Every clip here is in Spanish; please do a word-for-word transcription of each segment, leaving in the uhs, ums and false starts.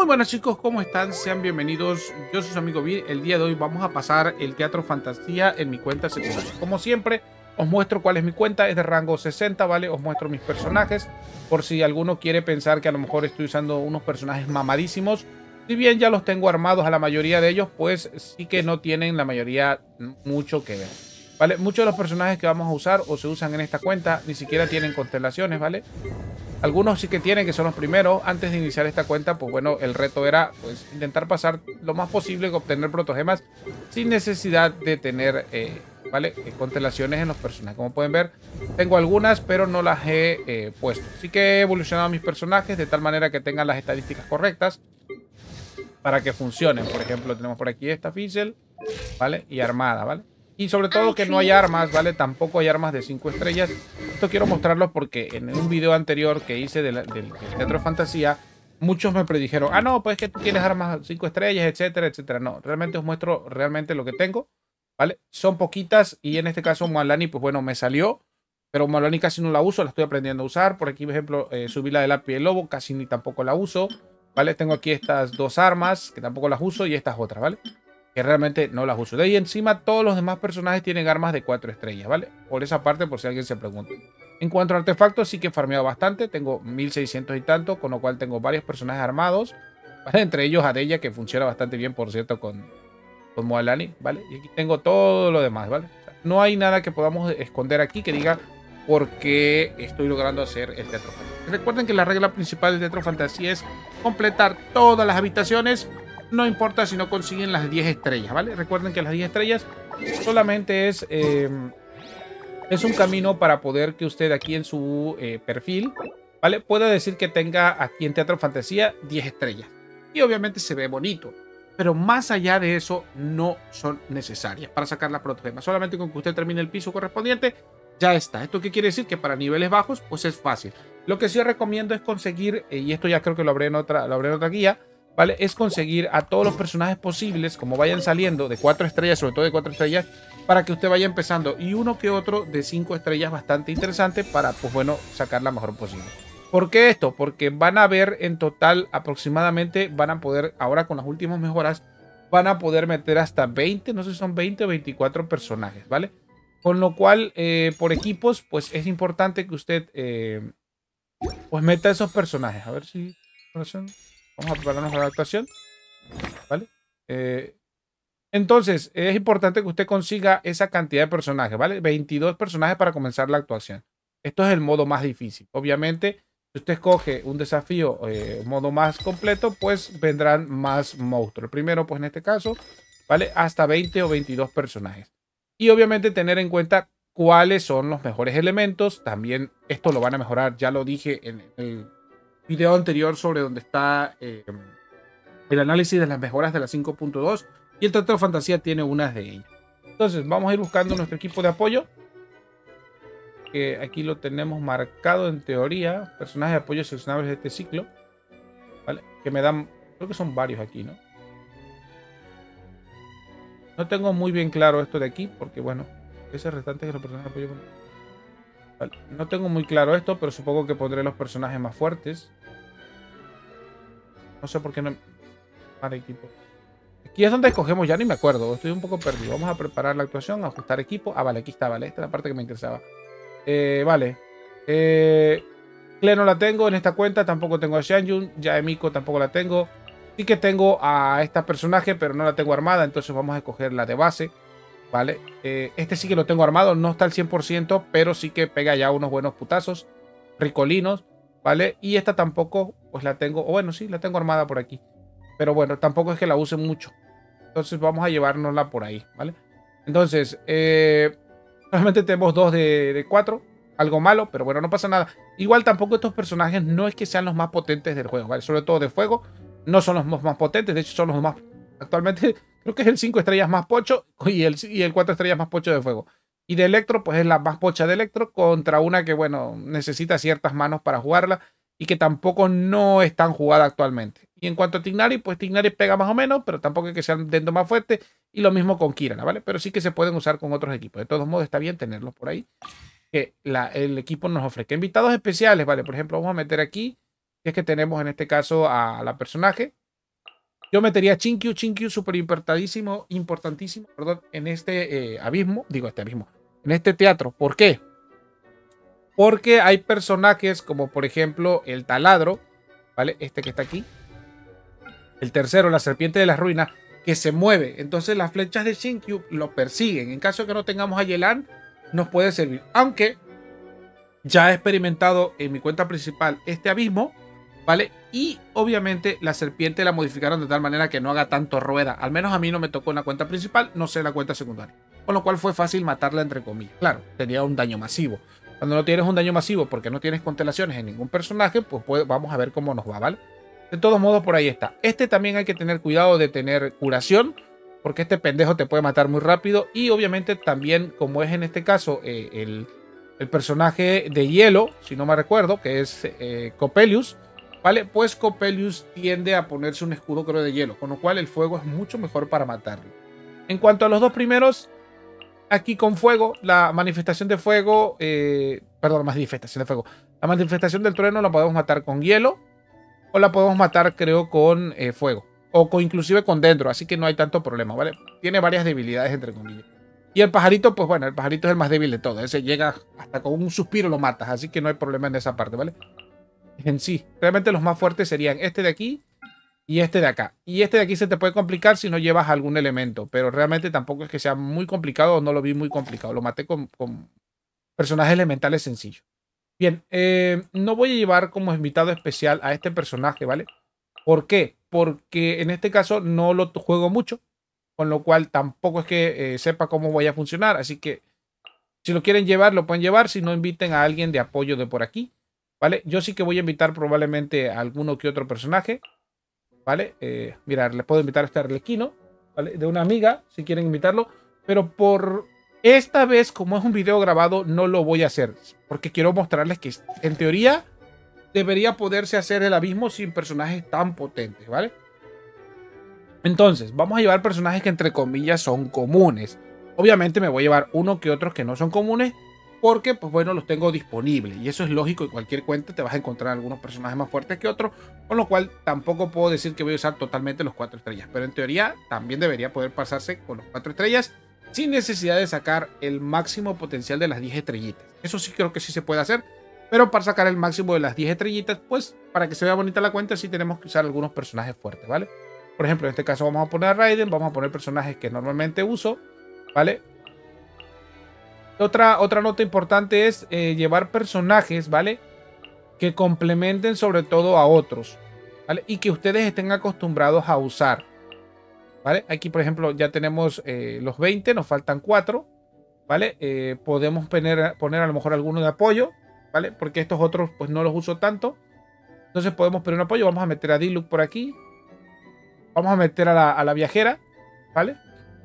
Muy buenas chicos, ¿cómo están? Sean bienvenidos, yo soy su amigo Vir. El día de hoy vamos a pasar el Teatro Fantasía en mi cuenta secundaria. Como siempre, os muestro cuál es mi cuenta, es de rango sesenta, ¿vale? Os muestro mis personajes, por si alguno quiere pensar que a lo mejor estoy usando unos personajes mamadísimos. Si bien ya los tengo armados a la mayoría de ellos, pues sí que no tienen la mayoría mucho que ver, ¿vale? Muchos de los personajes que vamos a usar o se usan en esta cuenta ni siquiera tienen constelaciones, ¿vale? Algunos sí que tienen, que son los primeros. Antes de iniciar esta cuenta, pues bueno, el reto era pues intentar pasar lo más posible con obtener protogemas sin necesidad de tener, eh, ¿vale? Eh, constelaciones en los personajes. Como pueden ver, tengo algunas, pero no las he eh, puesto. Sí que he evolucionado mis personajes de tal manera que tengan las estadísticas correctas para que funcionen. Por ejemplo, tenemos por aquí esta Fizzle, ¿vale? Y armada, ¿vale? Y sobre todo que no hay armas, ¿vale? Tampoco hay armas de cinco estrellas. Esto quiero mostrarlo porque en un video anterior que hice del, del, del Teatro Fantasía, muchos me predijeron, ah, no, pues es que tú tienes armas cinco estrellas, etcétera, etcétera. No, realmente os muestro realmente lo que tengo, ¿vale? Son poquitas y en este caso Mualani, pues bueno, me salió, pero Mualani casi no la uso, la estoy aprendiendo a usar. Por aquí, por ejemplo, eh, subí la de lápiz de lobo, casi ni tampoco la uso, ¿vale? Tengo aquí estas dos armas que tampoco las uso y estas otras, ¿vale? Que realmente no las uso. De ahí encima todos los demás personajes tienen armas de cuatro estrellas, ¿vale? Por esa parte, por si alguien se pregunta. En cuanto a artefactos, sí que he farmeado bastante. Tengo mil seiscientos y tanto, con lo cual tengo varios personajes armados, ¿vale? Entre ellos Adella, que funciona bastante bien, por cierto, con, con Mualani, ¿vale? Y aquí tengo todo lo demás, ¿vale? O sea, no hay nada que podamos esconder aquí que diga por qué estoy logrando hacer el Teatro Fantasía. Recuerden que la regla principal del Teatro Fantasía es completar todas las habitaciones. No importa si no consiguen las diez estrellas, ¿vale? Recuerden que las diez estrellas solamente es, eh, es un camino para poder que usted aquí en su eh, perfil, ¿vale? Pueda decir que tenga aquí en Teatro Fantasía diez estrellas. Y obviamente se ve bonito. Pero más allá de eso, no son necesarias para sacar la protogema. Solamente con que usted termine el piso correspondiente, ya está. ¿Esto qué quiere decir? Que para niveles bajos, pues es fácil. Lo que sí recomiendo es conseguir, eh, y esto ya creo que lo habré en otra, lo habré en otra guía, ¿vale? Es conseguir a todos los personajes posibles, como vayan saliendo, de cuatro estrellas, sobre todo de cuatro estrellas, para que usted vaya empezando. Y uno que otro de cinco estrellas bastante interesante para, pues bueno, sacar la mejor posible. ¿Por qué esto? Porque van a ver en total aproximadamente, van a poder, ahora con las últimas mejoras, van a poder meter hasta veinte, no sé si son veinte o veinticuatro personajes, ¿vale? Con lo cual, eh, por equipos, pues es importante que usted, eh, pues meta esos personajes. A ver si... Vamos a prepararnos para la actuación, ¿vale? Eh, entonces, es importante que usted consiga esa cantidad de personajes, ¿vale? veintidós personajes para comenzar la actuación. Esto es el modo más difícil. Obviamente, si usted escoge un desafío, eh, modo más completo, pues vendrán más monstruos. El primero, pues en este caso, ¿vale? Hasta veinte o veintidós personajes. Y obviamente tener en cuenta cuáles son los mejores elementos. También esto lo van a mejorar, ya lo dije en el video anterior sobre donde está eh, el análisis de las mejoras de la cinco punto dos y el Teatro Fantasía tiene unas de ellas. Entonces vamos a ir buscando nuestro equipo de apoyo, que aquí lo tenemos marcado en teoría, personajes de apoyo seleccionables de este ciclo, ¿vale? Que me dan, creo que son varios aquí, ¿no? No tengo muy bien claro esto de aquí porque bueno, ese restante es los personajes de apoyo. Vale. No tengo muy claro esto, pero supongo que pondré los personajes más fuertes. No sé por qué no... Para equipo. Aquí es donde escogemos, ya ni me acuerdo. Estoy un poco perdido. Vamos a preparar la actuación, ajustar equipo. Ah, vale, aquí está, vale. Esta es la parte que me interesaba. Eh, vale. Eh, Cle no la tengo en esta cuenta. Tampoco tengo a Xianyun. Ya Emiko tampoco la tengo. Sí que tengo a esta personaje, pero no la tengo armada. Entonces vamos a escoger la de base. Vale. Eh, este sí que lo tengo armado. No está al cien por ciento, pero sí que pega ya unos buenos putazos. Ricolinos. Vale. Y esta tampoco, pues la tengo. O bueno, sí, la tengo armada por aquí. Pero bueno, tampoco es que la use mucho. Entonces vamos a llevárnosla por ahí, ¿vale? Entonces, eh, solamente tenemos dos de, de cuatro. Algo malo, pero bueno, no pasa nada. Igual tampoco estos personajes no es que sean los más potentes del juego, ¿vale? Sobre todo de fuego, no son los más potentes. De hecho, son los más... Actualmente creo que es el cinco estrellas más pocho y el, y el cuatro estrellas más pocho de fuego. Y de electro, pues es la más pocha de electro contra una que, bueno, necesita ciertas manos para jugarla y que tampoco no es tan jugada actualmente. Y en cuanto a Tignari, pues Tignari pega más o menos, pero tampoco es que sean dentro más fuerte. Y lo mismo con Kirana, ¿vale? Pero sí que se pueden usar con otros equipos. De todos modos, está bien tenerlos por ahí. Que la, el equipo nos ofrezca invitados especiales, ¿vale? Por ejemplo, vamos a meter aquí, que es que tenemos en este caso a la personaje, Yo metería Chinkyu, Chinkyu súper importantísimo, importantísimo, perdón, en este eh, abismo, digo este abismo, en este teatro. ¿Por qué? Porque hay personajes como por ejemplo el taladro, ¿vale? Este que está aquí. El tercero, la serpiente de las ruinas, que se mueve. Entonces las flechas de Chinkyu lo persiguen. En caso de que no tengamos a Yelan, nos puede servir. Aunque ya he experimentado en mi cuenta principal este abismo, ¿vale? Y obviamente la serpiente la modificaron de tal manera que no haga tanto rueda. Al menos a mí no me tocó en la cuenta principal, no sé en la cuenta secundaria. Con lo cual fue fácil matarla entre comillas. Claro, tenía un daño masivo. Cuando no tienes un daño masivo porque no tienes constelaciones en ningún personaje, pues puede, vamos a ver cómo nos va, ¿vale? De todos modos, por ahí está. Este también hay que tener cuidado de tener curación, porque este pendejo te puede matar muy rápido. Y obviamente también, como es en este caso eh, el, el personaje de hielo, si no me recuerdo, que es eh, Coppelius, ¿vale? Pues Coppelius tiende a ponerse un escudo, creo, de hielo, con lo cual el fuego es mucho mejor para matarlo. En cuanto a los dos primeros, aquí con fuego, la manifestación de fuego, eh, perdón, manifestación de fuego, la manifestación del trueno la podemos matar con hielo o la podemos matar, creo, con eh, fuego o con, inclusive con dendro, así que no hay tanto problema, ¿vale? Tiene varias debilidades, entre comillas. Y el pajarito, pues bueno, el pajarito es el más débil de todo, ese llega hasta con un suspiro lo matas, así que no hay problema en esa parte, ¿vale? En sí, realmente los más fuertes serían este de aquí y este de acá. Y este de aquí se te puede complicar si no llevas algún elemento. Pero realmente tampoco es que sea muy complicado o no lo vi muy complicado. Lo maté con, con personajes elementales sencillos. Bien, eh, no voy a llevar como invitado especial a este personaje, ¿vale? ¿Por qué? Porque en este caso no lo juego mucho. Con lo cual tampoco es que eh, sepa cómo voy a funcionar. Así que si lo quieren llevar, lo pueden llevar. Si no, inviten a alguien de apoyo de por aquí, ¿vale? Yo sí que voy a invitar probablemente a alguno que otro personaje. ¿Vale? Eh, mirad, les puedo invitar a este Arlequino, ¿vale? De una amiga, si quieren invitarlo. Pero por esta vez, como es un video grabado, no lo voy a hacer. Porque quiero mostrarles que, en teoría, debería poderse hacer el abismo sin personajes tan potentes, ¿vale? Entonces, vamos a llevar personajes que, entre comillas, son comunes. Obviamente me voy a llevar uno que otros que no son comunes, porque, pues bueno, los tengo disponibles. Y eso es lógico, en cualquier cuenta te vas a encontrar algunos personajes más fuertes que otros, con lo cual tampoco puedo decir que voy a usar totalmente los cuatro estrellas. Pero en teoría también debería poder pasarse con los cuatro estrellas sin necesidad de sacar el máximo potencial de las diez estrellitas. Eso sí creo que sí se puede hacer, pero para sacar el máximo de las diez estrellitas, pues para que se vea bonita la cuenta, sí tenemos que usar algunos personajes fuertes, ¿vale? Por ejemplo, en este caso vamos a poner a Raiden, vamos a poner personajes que normalmente uso, ¿vale? Otra, otra nota importante es eh, llevar personajes, ¿vale? Que complementen sobre todo a otros, ¿vale? Y que ustedes estén acostumbrados a usar, ¿vale? Aquí, por ejemplo, ya tenemos eh, los veinte, nos faltan cuatro, ¿vale? Eh, podemos poner, poner a lo mejor alguno de apoyo, ¿vale? Porque estos otros pues no los uso tanto. Entonces podemos poner un apoyo, vamos a meter a Diluc por aquí. Vamos a meter a la, a la viajera, ¿vale?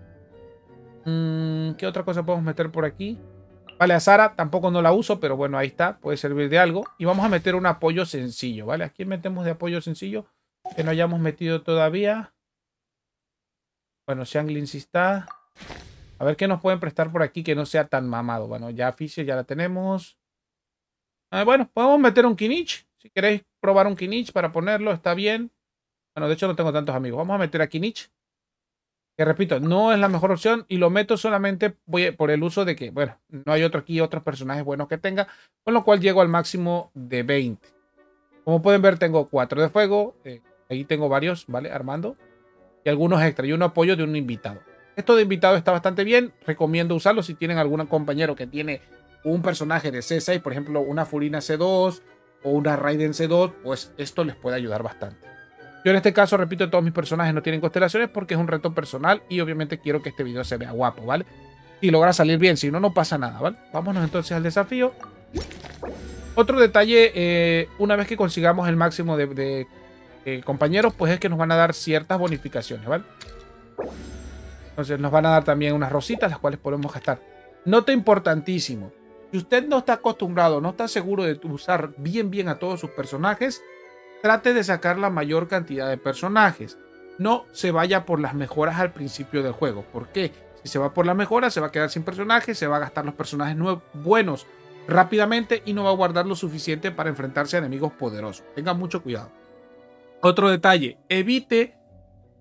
Mm, ¿qué otra cosa podemos meter por aquí? Vale, a Sara tampoco no la uso, pero bueno, ahí está, puede servir de algo. Y vamos a meter un apoyo sencillo, ¿vale? ¿A quién metemos de apoyo sencillo? Que no hayamos metido todavía. Bueno, Xianglin sí está. A ver qué nos pueden prestar por aquí que no sea tan mamado. Bueno, ya Fisher ya la tenemos. Ah, bueno, podemos meter un Kinich. Si queréis probar un Kinich para ponerlo, está bien. Bueno, de hecho no tengo tantos amigos. Vamos a meter a Kinich. Que repito, no es la mejor opción y lo meto solamente por el uso de que, bueno, no hay otro aquí, otros personajes buenos que tenga, con lo cual llego al máximo de veinte. Como pueden ver, tengo cuatro de fuego, eh, ahí tengo varios, ¿vale? Armando, y algunos extra, y un apoyo de un invitado. Esto de invitado está bastante bien, recomiendo usarlo si tienen algún compañero que tiene un personaje de C seis, por ejemplo, una Furina C dos o una Raiden C dos, pues esto les puede ayudar bastante. Yo en este caso, repito, todos mis personajes no tienen constelaciones porque es un reto personal y obviamente quiero que este video se vea guapo, ¿vale? Y logra salir bien, si no, no pasa nada, ¿vale? Vámonos entonces al desafío. Otro detalle, eh, una vez que consigamos el máximo de, de eh, compañeros, pues es que nos van a dar ciertas bonificaciones, ¿vale? Entonces nos van a dar también unas rositas, las cuales podemos gastar. Nota importantísimo. Si usted no está acostumbrado, no está seguro de usar bien bien a todos sus personajes, trate de sacar la mayor cantidad de personajes. No se vaya por las mejoras al principio del juego. ¿Por qué? Si se va por las mejoras, se va a quedar sin personajes, se va a gastar los personajes nuevos, buenos rápidamente y no va a guardar lo suficiente para enfrentarse a enemigos poderosos. Tengan mucho cuidado. Otro detalle, evite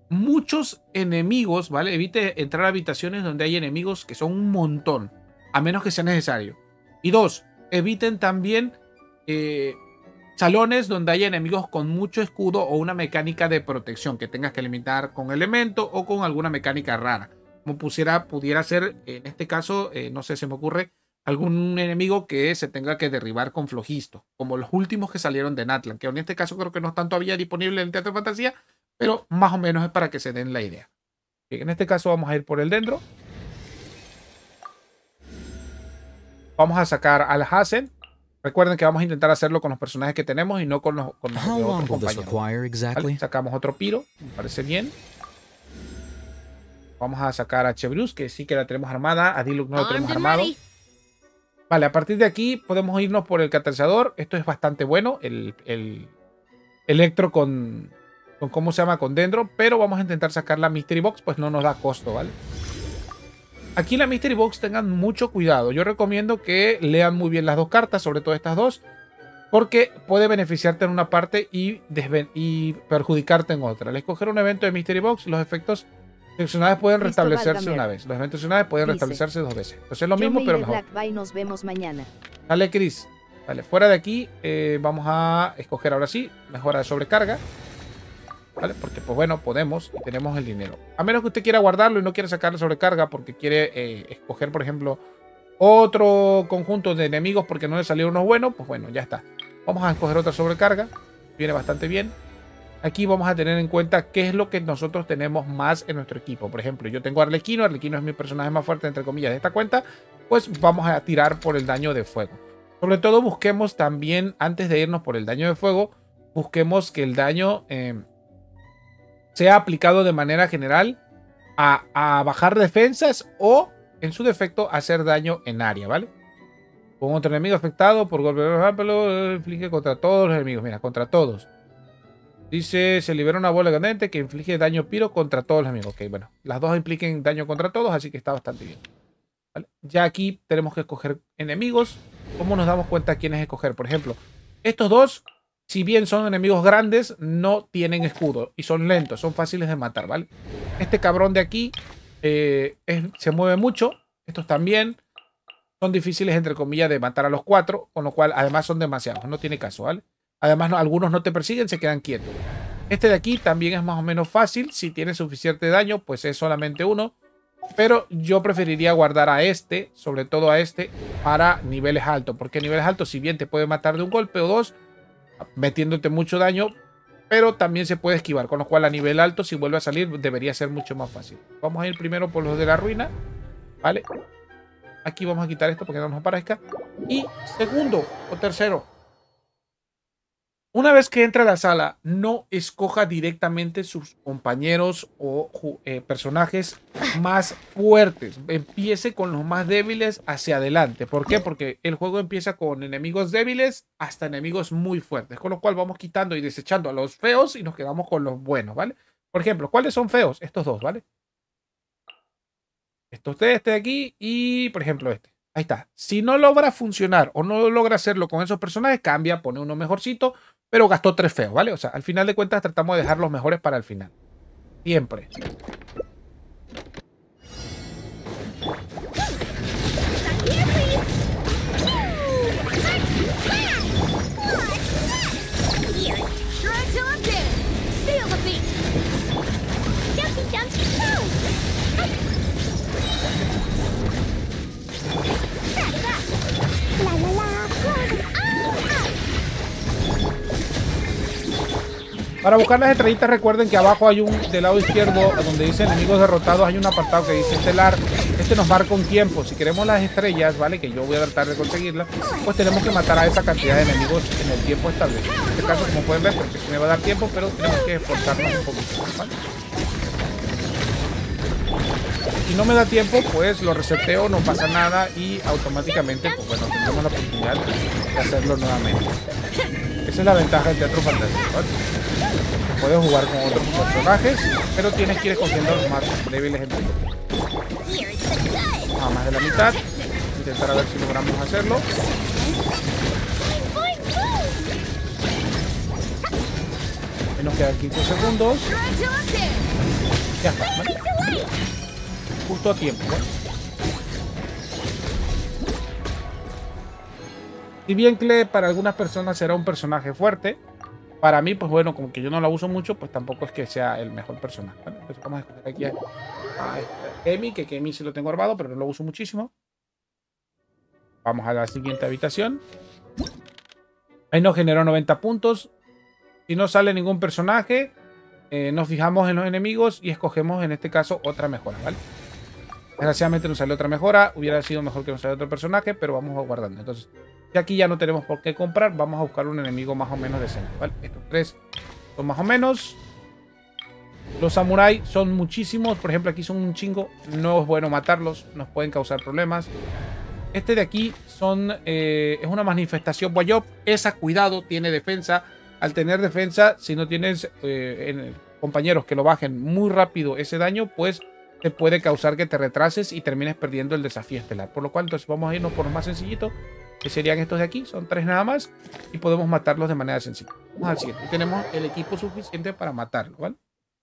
muchos enemigos, ¿vale? Evite entrar a habitaciones donde hay enemigos que son un montón, a menos que sea necesario. Y dos, eviten también eh, salones donde haya enemigos con mucho escudo o una mecánica de protección que tengas que limitar con elemento o con alguna mecánica rara. Como pusiera, pudiera ser, en este caso, eh, no sé, se me ocurre algún enemigo que se tenga que derribar con flojisto, como los últimos que salieron de Natlan, que en este caso creo que no están todavía disponibles en el Teatro de Fantasía, pero más o menos es para que se den la idea. Bien, en este caso vamos a ir por el dendro. Vamos a sacar al Hazen. Recuerden que vamos a intentar hacerlo con los personajes que tenemos y no con los, con los de otros compañeros. Exactly? ¿Vale? Sacamos otro Piro, me parece bien. Vamos a sacar a Chevreuse, que sí que la tenemos armada. A Diluc no lo tenemos armado. Vale, a partir de aquí podemos irnos por el catalizador. Esto es bastante bueno. El, el Electro con, con, ¿cómo se llama? Con Dendro. Pero vamos a intentar sacar la Mystery Box, pues no nos da costo, ¿vale? Aquí en la Mystery Box tengan mucho cuidado. Yo recomiendo que lean muy bien las dos cartas, sobre todo estas dos, porque puede beneficiarte en una parte y, y perjudicarte en otra. Al escoger un evento de Mystery Box, los efectos seleccionados pueden restablecerse una vez. Los eventos seleccionados pueden Dice, restablecerse dos veces. Entonces es lo mismo, pero mejor. Black, nos vemos mañana. Dale, Chris. Vale, fuera de aquí eh, vamos a escoger ahora sí mejora de sobrecarga. ¿Vale? Porque pues bueno, podemos y tenemos el dinero. A menos que usted quiera guardarlo y no quiera sacar la sobrecarga porque quiere eh, escoger, por ejemplo, otro conjunto de enemigos porque no le salieron unos buenos, pues bueno, ya está. Vamos a escoger otra sobrecarga. Viene bastante bien. Aquí vamos a tener en cuenta qué es lo que nosotros tenemos más en nuestro equipo. Por ejemplo, yo tengo a Arlequino. Arlequino es mi personaje más fuerte, entre comillas, de esta cuenta. Pues vamos a tirar por el daño de fuego. Sobre todo busquemos también, antes de irnos por el daño de fuego, busquemos que el daño eh, sea aplicado de manera general a, a bajar defensas o, en su defecto, hacer daño en área, ¿vale? Con otro enemigo afectado por golpe de inflige contra todos los enemigos. Mira, contra todos. Dice, se libera una bola candente que inflige daño piro contra todos los enemigos. Ok, bueno, las dos impliquen daño contra todos, así que está bastante bien. ¿Vale? Ya aquí tenemos que escoger enemigos. ¿Cómo nos damos cuenta quiénes escoger? Por ejemplo, estos dos, si bien son enemigos grandes, no tienen escudo y son lentos, son fáciles de matar, ¿vale? Este cabrón de aquí eh, es, se mueve mucho. Estos también son difíciles, entre comillas, de matar a los cuatro, con lo cual además son demasiados, no tiene caso, ¿vale? Además, no, algunos no te persiguen, se quedan quietos. Este de aquí también es más o menos fácil. Si tiene suficiente daño, pues es solamente uno. Pero yo preferiría guardar a este, sobre todo a este, para niveles altos. Porque niveles altos, si bien te puede matar de un golpe o dos, metiéndote mucho daño, pero también se puede esquivar. Con lo cual, a nivel alto, si vuelve a salir, debería ser mucho más fácil. Vamos a ir primero por los de la ruina. ¿Vale? Aquí vamos a quitar esto porque no nos aparezca. Y segundo o tercero, una vez que entra a la sala, no escoja directamente sus compañeros o eh, personajes más fuertes. Empiece con los más débiles hacia adelante. ¿Por qué? Porque el juego empieza con enemigos débiles hasta enemigos muy fuertes. Con lo cual vamos quitando y desechando a los feos y nos quedamos con los buenos, ¿vale? Por ejemplo, ¿cuáles son feos? Estos dos, ¿vale? Estos de este de aquí y, por ejemplo, este. Ahí está. Si no logra funcionar o no logra hacerlo con esos personajes, cambia, pone uno mejorcito, pero gastó tres feos, ¿vale? O sea, al final de cuentas tratamos de dejar los mejores para el final. Siempre. Para buscar las estrellitas, recuerden que abajo hay un, del lado izquierdo, donde dice enemigos derrotados, hay un apartado que dice estelar. Este nos marca un tiempo. Si queremos las estrellas, ¿vale? Que yo voy a tratar de conseguirlas, pues tenemos que matar a esa cantidad de enemigos en el tiempo establecido. En este caso, como pueden ver, porque sí me va a dar tiempo, pero tenemos que esforzarnos un poquito, ¿vale? Si no me da tiempo, pues lo reseteo, no pasa nada y automáticamente, pues bueno, tendremos la oportunidad de hacerlo nuevamente. Esa es la ventaja del Teatro Fantasía, ¿vale? Puedes jugar con otros personajes, pero tienes que ir escogiendo los más débiles entre ellos. A más de la mitad. Intentar a ver si logramos hacerlo. Y nos quedan quince segundos. Ya está, ¿vale? Justo a tiempo, ¿vale? Si bien Cle para algunas personas será un personaje fuerte, para mí, pues bueno, como que yo no la uso mucho, pues tampoco es que sea el mejor personaje, ¿vale? Entonces vamos a escoger aquí a, a Kemi, que Kemi sí lo tengo armado, pero no lo uso muchísimo. Vamos a la siguiente habitación. Ahí nos generó noventa puntos. Si no sale ningún personaje, eh, nos fijamos en los enemigos y escogemos en este caso otra mejora, ¿vale? Desgraciadamente nos salió otra mejora. Hubiera sido mejor que nos saliera otro personaje, pero vamos guardando. Entonces, si aquí ya no tenemos por qué comprar, vamos a buscar un enemigo más o menos decente, ¿vale? Estos tres son más o menos. Los samuráis son muchísimos. Por ejemplo, aquí son un chingo. No es bueno matarlos. Nos pueden causar problemas. Este de aquí son eh, es una manifestación Wayop. Esa, cuidado, tiene defensa. Al tener defensa, si no tienes eh, en, compañeros que lo bajen muy rápido ese daño, pues te puede causar que te retrases y termines perdiendo el desafío estelar. Por lo cual, entonces vamos a irnos por lo más sencillito, que serían estos de aquí. Son tres nada más y podemos matarlos de manera sencilla. Vamos al siguiente. Y tenemos el equipo suficiente para matarlo, ¿vale?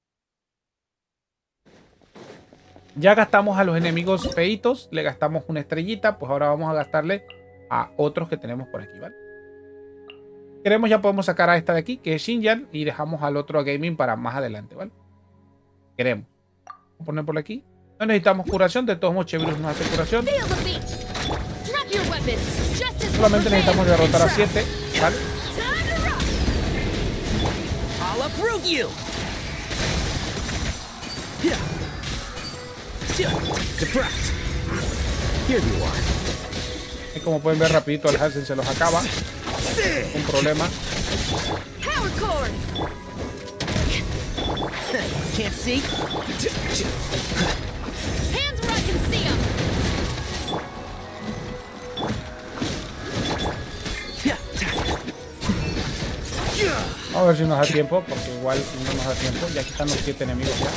Ya gastamos a los enemigos feitos, le gastamos una estrellita, pues ahora vamos a gastarle a otros que tenemos por aquí, ¿vale? Queremos, ya podemos sacar a esta de aquí, que es Xinjiang, y dejamos al otro a Gaming para más adelante, ¿vale? Queremos. Vamos a poner por aquí. No necesitamos curación, de todos modos Chevirus nos hace curación. Solamente necesitamos derrotar a siete, ¿vale? Y como pueden ver, rapidito el Hansen se los acaba. Un problema. Vamos a ver si nos da tiempo, porque igual no nos da tiempo. Ya aquí están los siete enemigos ya.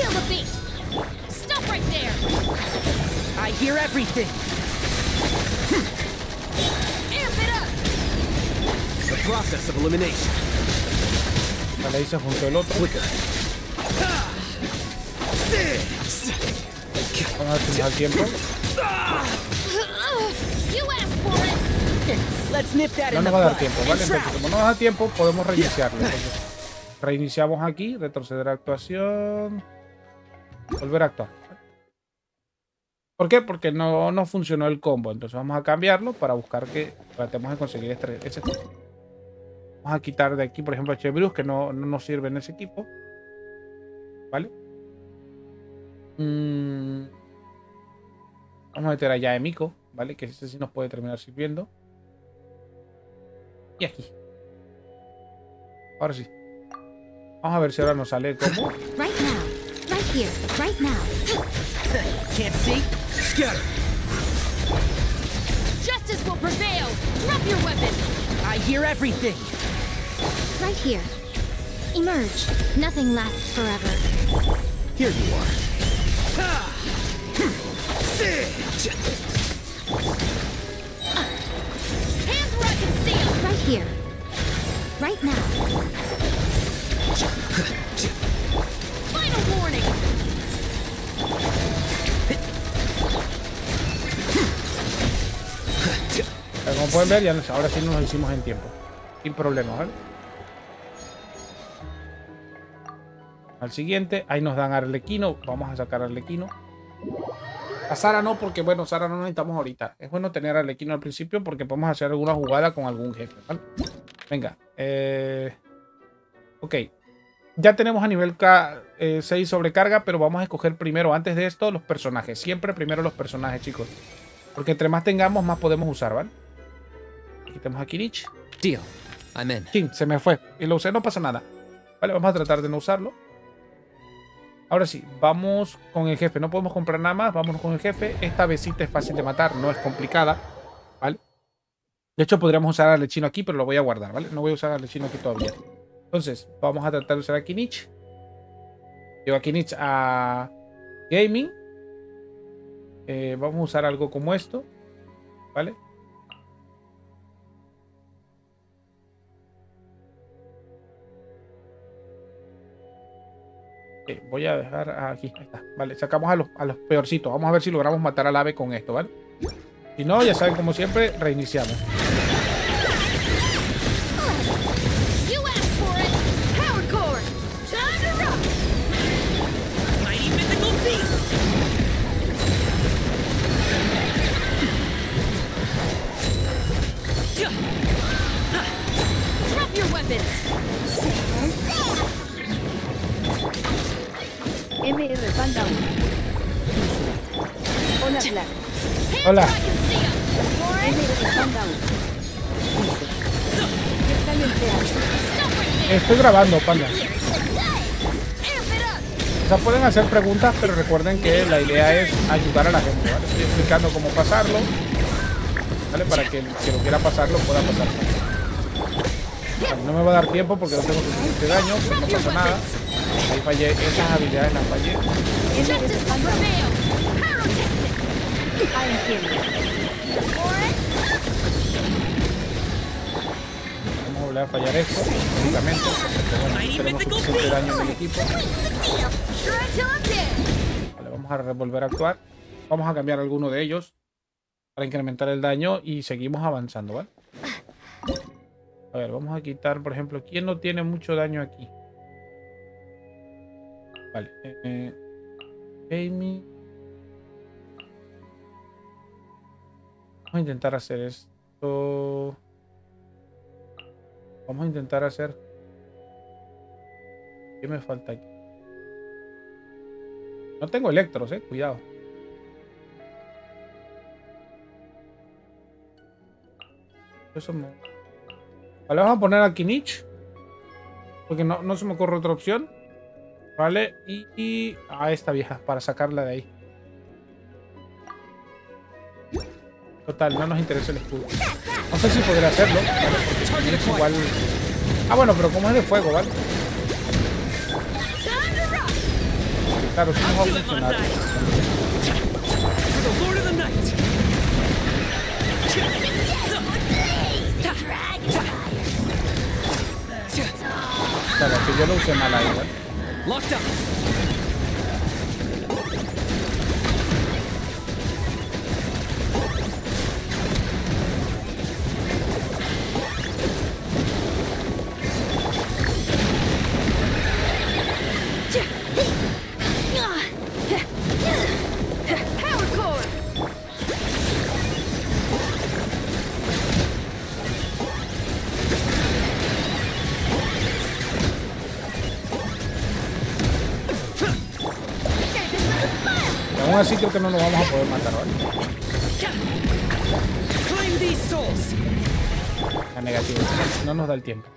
I hear everything. Amp it up. The process of elimination. Vale, ahí se juntó el otro. Vamos a ver si nos da tiempo. No nos va a dar tiempo, ¿vale? Entonces, como no nos da tiempo, podemos reiniciarlo. Entonces, reiniciamos aquí, retroceder a actuación, volver a actuar. ¿Por qué? Porque no, no funcionó el combo. Entonces vamos a cambiarlo para buscar que tratemos de conseguir este, ese equipo. Vamos a quitar de aquí, por ejemplo, a Chevirus, que no, no nos sirve en ese equipo. ¿Vale? Mm. Vamos a meter allá a Emiko, ¿vale? Que ese sí nos puede terminar sirviendo. Y aquí. Ahora sí. Vamos a ver si ahora nos sale el combo. Right now. Right here. Right now. Can't see? Scatter. Justice will prevail. Drop your weapons. I hear everything. Right here. Emerge. Nothing lasts forever. Here you are. Hands where I can see them. Right here. Right now. Final warning. Como pueden ver, ya nos, ahora sí nos lo hicimos en tiempo. Sin problema, ¿vale? Al siguiente, ahí nos dan a Arlequino. Vamos a sacar a Arlequino. A Sara no, porque bueno, Sara no necesitamos ahorita. Es bueno tener a Arlequino al principio porque podemos hacer alguna jugada con algún jefe, ¿vale? Venga. Eh... Ok. Ya tenemos a nivel K, eh, seis sobrecarga, pero vamos a escoger primero, antes de esto, los personajes. Siempre primero los personajes, chicos. Porque entre más tengamos, más podemos usar, ¿vale? Quitemos a Kirich. Deal. I'm in. Sí, se me fue. Y lo usé, no pasa nada. Vale, vamos a tratar de no usarlo. Ahora sí, vamos con el jefe. No podemos comprar nada más, vámonos con el jefe. Esta besita es fácil de matar, no es complicada, ¿vale? De hecho, podríamos usar al lechino aquí, pero lo voy a guardar, ¿vale? No voy a usar al lechino aquí todavía. Entonces, vamos a tratar de usar a Kinich. Llevo a Kinich a Gaming. Eh, vamos a usar algo como esto, ¿vale? Okay, voy a dejar aquí. Ahí está. Vale, sacamos a los, a los peorcitos. Vamos a ver si logramos matar al ave con esto, ¿vale? Si no, ya saben, como siempre, reiniciamos. You asked for it. Power core. Time to rock. Mighty mythical beast! Drop your weapons. M R Panda uno. Hola, Black. Hola. I can see 'em. M R Panda uno. Está en el teatro. Stop right there. Estoy grabando, panda. Here's the day. Amp it up. O sea, pueden hacer preguntas, pero recuerden que la idea es ayudar a la gente, ¿vale? Estoy explicando cómo pasarlo, ¿vale? Para que el que lo quiera pasarlo pueda pasarlo. Vale, no me va a dar tiempo porque no tengo suficiente daño, pero no pasa nada. Ahí fallé, esas habilidades las fallé. M R Justice Panda uno. prevail. Pyrotechnic. Ah, entiendo. For it. Vamos a volver a fallar esto, únicamente, porque bueno, tenemos suficiente daño en el equipo. Sweeten the deal. Shred till I'm dead. Vale, vamos a volver a actuar. Vamos a cambiar alguno de ellos para incrementar el daño y seguimos avanzando, ¿vale? A ver, vamos a quitar, por ejemplo, ¿quién no tiene mucho daño aquí? Vale. Eh, Amy. Vamos a intentar hacer esto. Vamos a intentar hacer... ¿Qué me falta aquí? No tengo electros, eh. Cuidado. Eso me... Vale, vamos a poner a Kinich. Porque no, no se me ocurre otra opción. Vale, y, y a esta vieja para sacarla de ahí. Total, no nos interesa el escudo. No sé si podré hacerlo, ¿vale? Porque es igual... Ah, bueno, pero como es de fuego, ¿vale? Claro, si no va a funcionar. The Lord of the Night! Claro, que yo lo usé mal ahí, ¿vale? Locked up! Power core. Y aún así creo que no nos vamos a poder matar, ¿vale? Claim these souls! La negativa. No nos da el tiempo.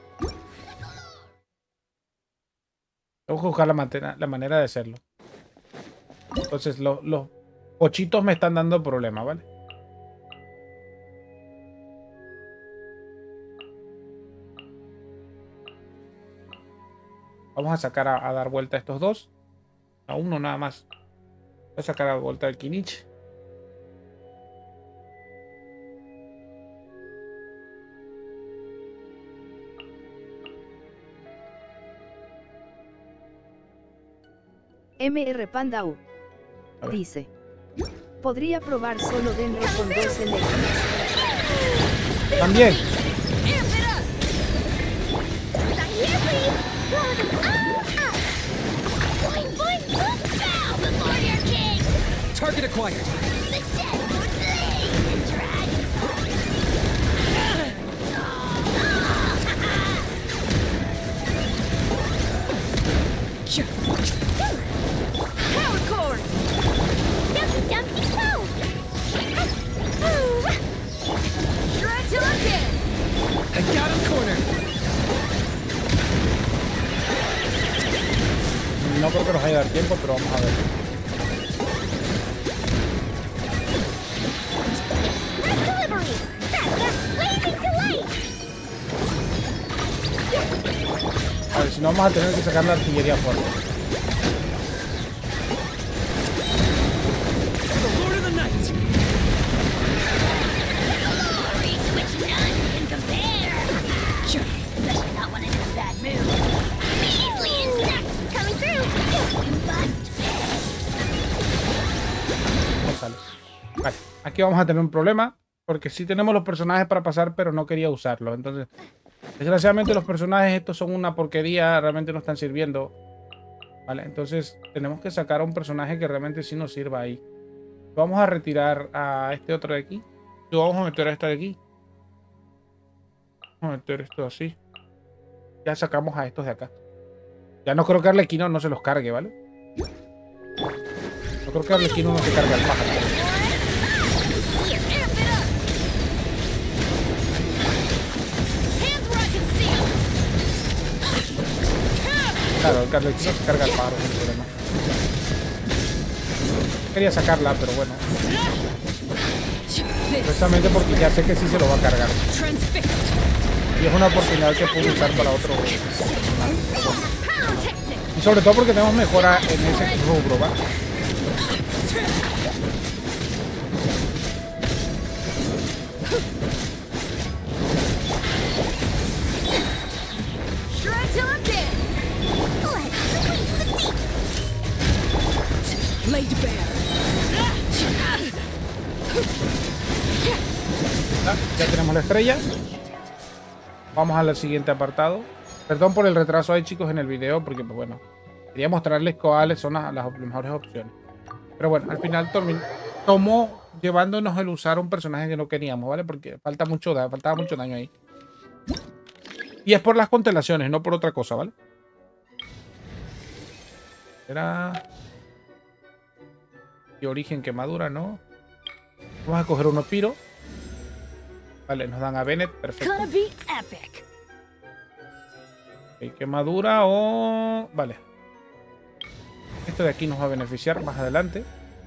Tengo que buscar la, manera, la manera de hacerlo. Entonces, lo, los pochitos me están dando problemas, ¿vale? Vamos a sacar a, a dar vuelta a estos dos. A uno nada más. Voy a sacar a vuelta al Kinich. M R Panda U. Dice. Podría probar solo Denro con dos N X. También. Amp it up. Right here, please. Blow them all up. Boing, boing, boom, bow before your king. Target acquired! The dead would bleed. Dragon. Power core. Dumpty, dumpty, go. Shred till I'm dead. I got him cornered! No creo que nos vaya a dar tiempo, pero vamos a ver. Red delivery. That's a blazing delight. A ver, si no vamos a tener que sacar la artillería fuerte. The Lord of the Night! Glory to which none can compare. Especially not when I'm in a bad mood. Measly insects coming through. aquí vamos a tener un problema. Porque sí tenemos los personajes para pasar, pero no quería usarlos. Entonces, desgraciadamente los personajes estos son una porquería. Realmente no están sirviendo. Vale, entonces tenemos que sacar a un personaje que realmente sí nos sirva ahí. Vamos a retirar a este otro de aquí. Y vamos a meter a este de aquí. Vamos a meter esto así. Ya sacamos a estos de acá. Ya no creo que Arlequino no se los cargue, ¿vale? No creo que Arlequino no se cargue al pájaro. Claro, el Arlequino se carga al pájaro sin problema. Quería sacarla, pero bueno. Precisamente porque ya sé que sí se lo va a cargar. Y es una oportunidad que puedo usar para otro. Y sobre todo porque tenemos mejora en ese rubro, ¿va? Ya tenemos la estrella. Vamos al siguiente apartado. Perdón por el retraso ahí, chicos, en el video, porque pues bueno, quería mostrarles cuáles son las, las mejores opciones. Pero bueno, al final tomó llevándonos el usar un personaje que no queríamos, ¿vale? Porque falta mucho, faltaba mucho daño ahí. Y es por las constelaciones, no por otra cosa, ¿vale? Era... Y origen quemadura, ¿no? Vamos a coger unos piro. Vale, nos dan a Bennett, perfecto. Okay, quemadura o... Vale. Esto de aquí nos va a beneficiar más adelante.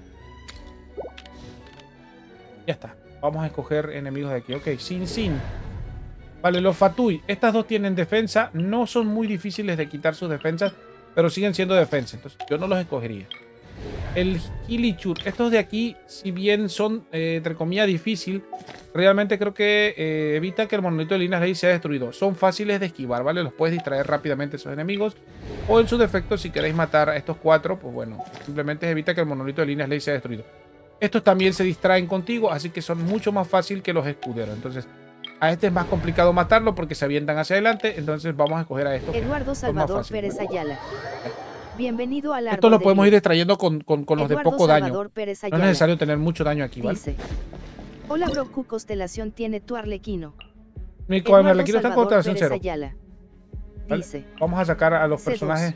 Ya está. Vamos a escoger enemigos de aquí. Ok, Sin Sin. Vale, los Fatui. Estas dos tienen defensa. No son muy difíciles de quitar sus defensas, pero siguen siendo defensa. Entonces yo no los escogería. El Hilichur. Estos de aquí, si bien son, eh, entre comillas, difícil, realmente creo que eh, evita que el monolito de Linas Ley sea destruido. Son fáciles de esquivar, ¿vale? Los puedes distraer rápidamente a esos enemigos. O en su defecto, si queréis matar a estos cuatro, pues bueno, simplemente evita que el monolito de Linas Ley sea destruido. Estos también se distraen contigo, así que son mucho más fácil que los escuderos. Entonces, a este es más complicado matarlo porque se avientan hacia adelante. Entonces vamos a escoger a estos. Eduardo Salvador Pérez Ayala. Bienvenido al árbol. Esto lo podemos ir extrayendo con, con, con los de poco daño. Pérez no es necesario tener mucho daño aquí, ¿vale? Dice: hola, Broku, constelación tiene tu Arlequino. Mi Arlequino está en constelación cero. Ayala. ¿Vale? Dice: vamos a sacar a los C dos. personajes.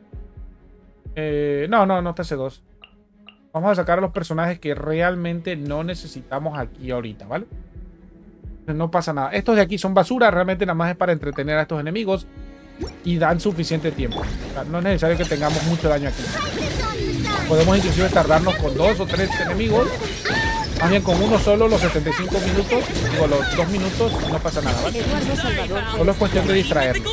Eh, no, no, no está C dos. Vamos a sacar a los personajes que realmente no necesitamos aquí ahorita, ¿vale? No pasa nada. Estos de aquí son basura, realmente nada más es para entretener a estos enemigos. Y dan suficiente tiempo. O sea, no es necesario que tengamos mucho daño aquí. Podemos inclusive tardarnos con dos o tres enemigos. Más bien con uno solo los setenta y cinco minutos. Digo, los dos minutos no pasa nada, ¿vale? Eduardo Salvador. Solo es cuestión de distraernos.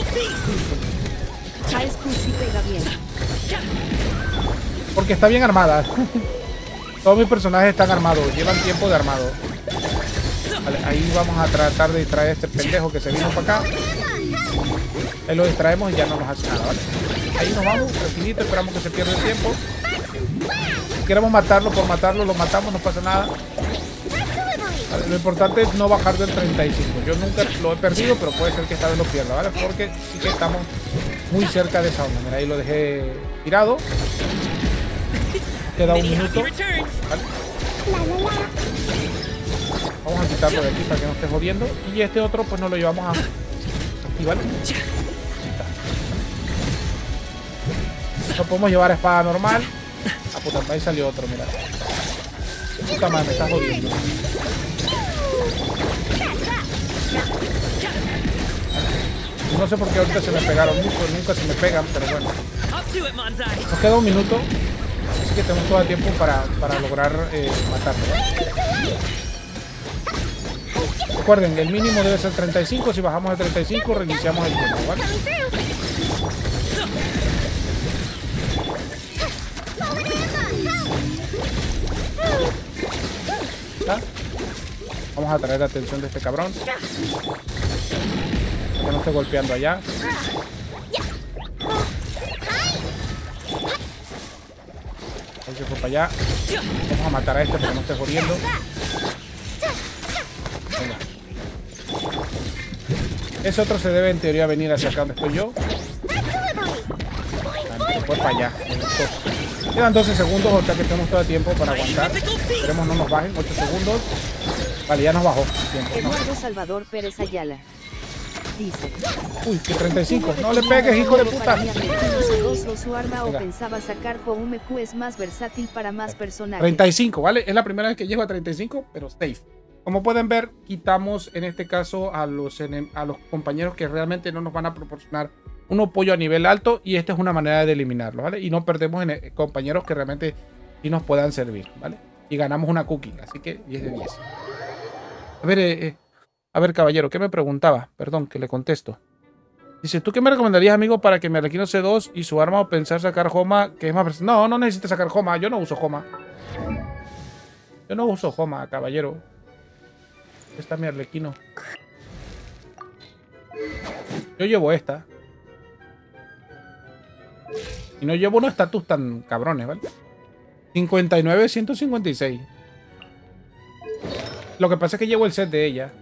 Porque está bien armada. Todos mis personajes están armados. Llevan tiempo de armado. Vale, ahí vamos a tratar de distraer a este pendejo que se vino para acá. Ahí lo distraemos y ya no nos hace nada, ¿vale? Ahí nos vamos, tranquilito, esperamos que se pierda el tiempo. Si queremos matarlo por matarlo, lo matamos, no pasa nada. Vale, lo importante es no bajar del treinta y cinco. Yo nunca lo he perdido, pero puede ser que esta vez lo pierda, ¿vale? Porque sí que estamos muy cerca de esa onda. Mira, ahí lo dejé tirado. Queda un minuto. ¿Vale? Vamos a quitarlo de aquí para que no esté jodiendo. Y este otro pues nos lo llevamos a... Aquí, ¿vale? No podemos llevar a espada normal. Ah, puta, ahí salió otro, mira. Puta madre, me está jodiendo. No sé por qué ahorita se me pegaron mucho, nunca se me pegan, pero bueno. Nos queda un minuto, así que tenemos todo el tiempo para, para lograr eh, matarlo, ¿vale? Recuerden, el mínimo debe ser treinta y cinco. Si bajamos de treinta y cinco, reiniciamos el tiempo, ¿vale? ¿Ah? Vamos a traer la atención de este cabrón. Que no esté golpeando allá. Ahí se fue para allá. Vamos a matar a este porque no esté jodiendo. Ese otro se debe en teoría venir hacia acá donde estoy yo. Después para allá. Quedan doce segundos, o sea que tenemos todo el tiempo para aguantar. Esperemos no nos bajen. ocho segundos. Vale, ya nos bajó. Tiempo, no. Eduardo Salvador Pérez Ayala dice: Uy, que treinta y cinco. No le pegues, hijo de puta. O su arma o Venga. pensaba sacar con M Q es más versátil para más personajes. treinta y cinco, ¿vale? Es la primera vez que llego a treinta y cinco, pero safe. Como pueden ver, quitamos en este caso a los, a los compañeros que realmente no nos van a proporcionar un apoyo a nivel alto, y esta es una manera de eliminarlos, ¿vale? Y no perdemos en compañeros que realmente sí nos puedan servir, ¿vale? Y ganamos una cookie, así que diez de diez. A ver, eh, eh, a ver, caballero, ¿qué me preguntaba? Perdón, que le contesto. Dice, ¿tú qué me recomendarías, amigo, para que mi Arlequino C dos y su arma o pensar sacar Homa, que es más... No, no necesitas sacar Homa, yo no uso Homa. Yo no uso Homa, caballero. Aquí está mi Arlequino. Yo llevo esta. Y no llevo unos estatus tan cabrones, ¿vale? cincuenta y nueve, ciento cincuenta y seis. Lo que pasa es que llevo el set de ella.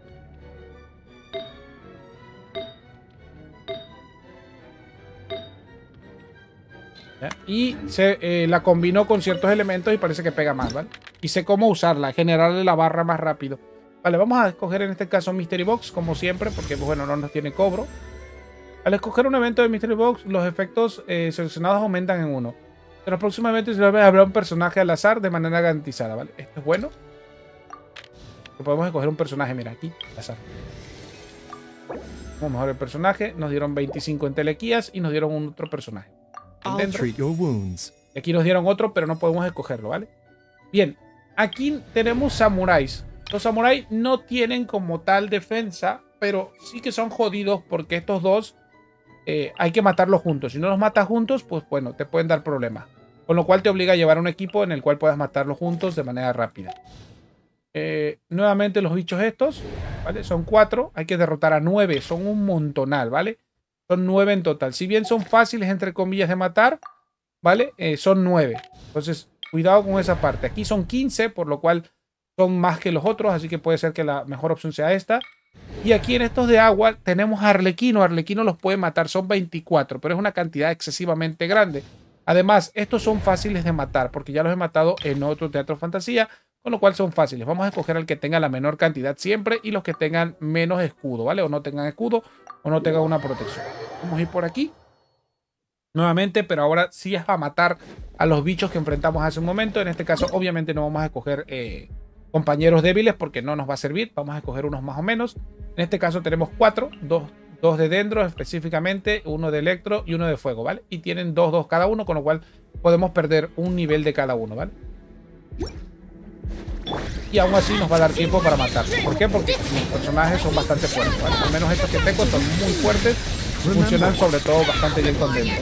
¿Ya? Y se eh, la combinó con ciertos elementos y parece que pega más, ¿vale? Y sé cómo usarla, generarle la barra más rápido. Vale, vamos a escoger en este caso Mystery Box, como siempre, porque pues, bueno, no nos tiene cobro. Al escoger un evento de Mystery Box, los efectos eh, seleccionados aumentan en uno. En los próximos eventos habrá un personaje al azar de manera garantizada, ¿vale? Esto es bueno. Que podemos escoger un personaje, mira, aquí, al azar. Vamos a mejorar el personaje. Nos dieron veinticinco en telequías y nos dieron un otro personaje. I'll treat your wounds. Y aquí nos dieron otro, pero no podemos escogerlo, ¿vale? Bien, aquí tenemos samuráis. Los samuráis no tienen como tal defensa, pero sí que son jodidos porque estos dos eh, hay que matarlos juntos. Si no los matas juntos, pues bueno, te pueden dar problemas. Con lo cual te obliga a llevar un equipo en el cual puedas matarlos juntos de manera rápida. Eh, nuevamente los bichos estos, ¿vale? Son cuatro, hay que derrotar a nueve, son un montonal, ¿vale? Son nueve en total. Si bien son fáciles, entre comillas, de matar, ¿vale? Eh, son nueve. Entonces, cuidado con esa parte. Aquí son quince, por lo cual son más que los otros, así que puede ser que la mejor opción sea esta. Y aquí en estos de agua tenemos a Arlequino. Arlequino los puede matar, son veinticuatro, pero es una cantidad excesivamente grande. Además, estos son fáciles de matar, porque ya los he matado en otro teatro fantasía, con lo cual son fáciles. Vamos a escoger al que tenga la menor cantidad siempre y los que tengan menos escudo, ¿vale? O no tengan escudo o no tengan una protección. Vamos a ir por aquí nuevamente, pero ahora sí es a matar a los bichos que enfrentamos hace un momento. En este caso, obviamente no vamos a escoger eh, compañeros débiles porque no nos va a servir. Vamos a escoger unos más o menos. En este caso tenemos cuatro, dos, dos de dendro específicamente, uno de electro y uno de fuego, ¿vale? Y tienen dos, dos cada uno, con lo cual podemos perder un nivel de cada uno, ¿vale? Y aún así nos va a dar tiempo para matar. ¿Por qué? Porque los personajes son bastante fuertes, ¿vale? Al menos estos que tengo son muy fuertes. Funcionan sobre todo bastante bien con dentro.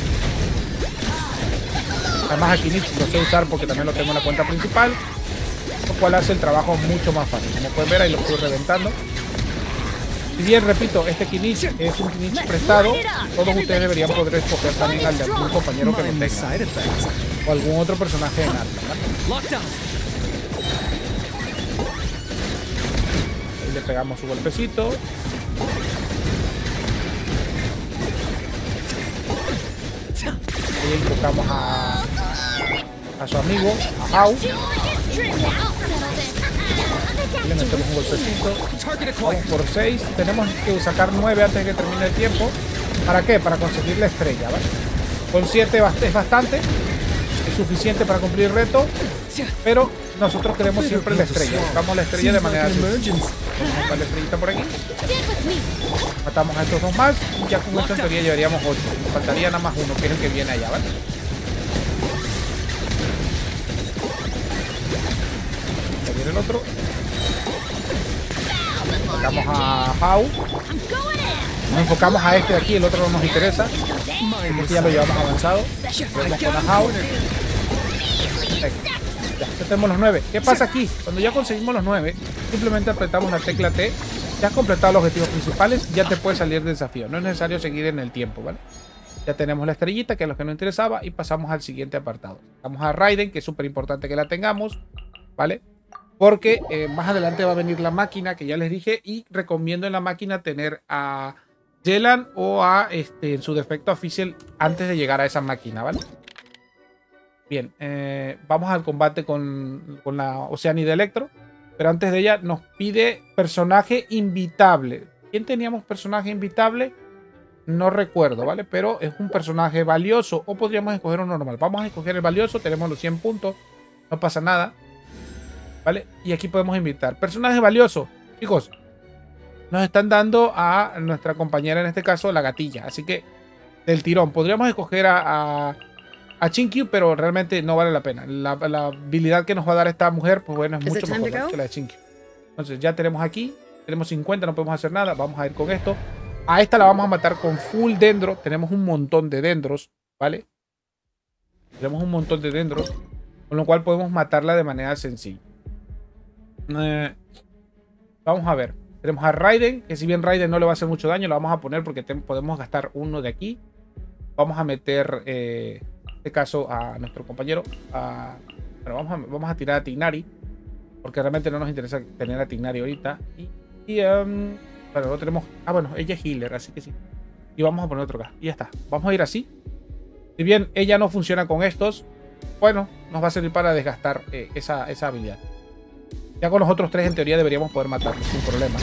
Además aquí lo sé usar porque también lo tengo en la cuenta principal, lo cual hace el trabajo mucho más fácil. Como pueden ver, ahí lo estoy reventando. Si bien, repito, este Kinich es un Kinich prestado, todos ustedes deberían poder escoger también al de algún compañero que lo tenga, o algún otro personaje en arma, ¿vale? Ahí le pegamos su golpecito. Ahí invocamos a, a su amigo, a Hau. Le metemos un golpecito. Vamos por seis. Tenemos que sacar nueve antes de que termine el tiempo. ¿Para qué? Para conseguir la estrella, ¿vale? Con siete es bastante. Es suficiente para cumplir el reto. Pero nosotros queremos siempre la estrella. Buscamos la estrella de manera justa. Vamos a buscar la estrellita por aquí. Matamos a estos dos más. Y ya con esto en teoría llevaríamos ocho. Nos faltaría nada más uno, que es el que viene allá, ¿vale? Aquí viene el otro. Enfocamos a Hau. Nos enfocamos a este de aquí, el otro no nos interesa. Este ya lo llevamos avanzado. Vamos con a Hau. Ya, ya tenemos los nueve. ¿Qué pasa aquí? Cuando ya conseguimos los nueve, simplemente apretamos la tecla T. Ya has completado los objetivos principales, ya te puede salir del desafío. No es necesario seguir en el tiempo, ¿vale? Ya tenemos la estrellita, que es lo que nos interesaba, y pasamos al siguiente apartado. Vamos a Raiden, que es súper importante que la tengamos, ¿vale? Porque eh, más adelante va a venir la máquina, que ya les dije, y recomiendo en la máquina tener a Yelan o a, este, en su defecto, a Fischl antes de llegar a esa máquina, ¿vale? Bien, eh, vamos al combate con, con la Oceanid de Electro, pero antes de ella nos pide personaje invitable. ¿Quién teníamos personaje invitable? No recuerdo, ¿vale? Pero es un personaje valioso o podríamos escoger uno normal. Vamos a escoger el valioso, tenemos los cien puntos, no pasa nada. ¿Vale? Y aquí podemos invitar. Personaje valioso. Chicos, nos están dando a nuestra compañera, en este caso, la gatilla. Así que, del tirón. Podríamos escoger a, a, a Chinkyu, pero realmente no vale la pena. La, la habilidad que nos va a dar esta mujer, pues bueno, es mucho mejor, ¿vale? Que la de Chinkyu. Entonces, ya tenemos aquí. Tenemos cincuenta, no podemos hacer nada. Vamos a ir con esto. A esta la vamos a matar con full dendro. Tenemos un montón de dendros, ¿vale? Tenemos un montón de dendros. Con lo cual podemos matarla de manera sencilla. Eh, vamos a ver. Tenemos a Raiden, que si bien Raiden no le va a hacer mucho daño, lo vamos a poner porque podemos gastar uno de aquí. Vamos a meter, eh, en este caso, a nuestro compañero. A, bueno, vamos a, vamos a tirar a Tignari, porque realmente no nos interesa tener a Tignari ahorita. Y, y um, bueno, no tenemos. Ah, bueno, ella es healer, así que sí. Y vamos a poner otro acá. Y ya está. Vamos a ir así. Si bien ella no funciona con estos, bueno, nos va a servir para desgastar eh, esa, esa habilidad. Ya con los otros tres, en teoría, deberíamos poder matarlos sin problema.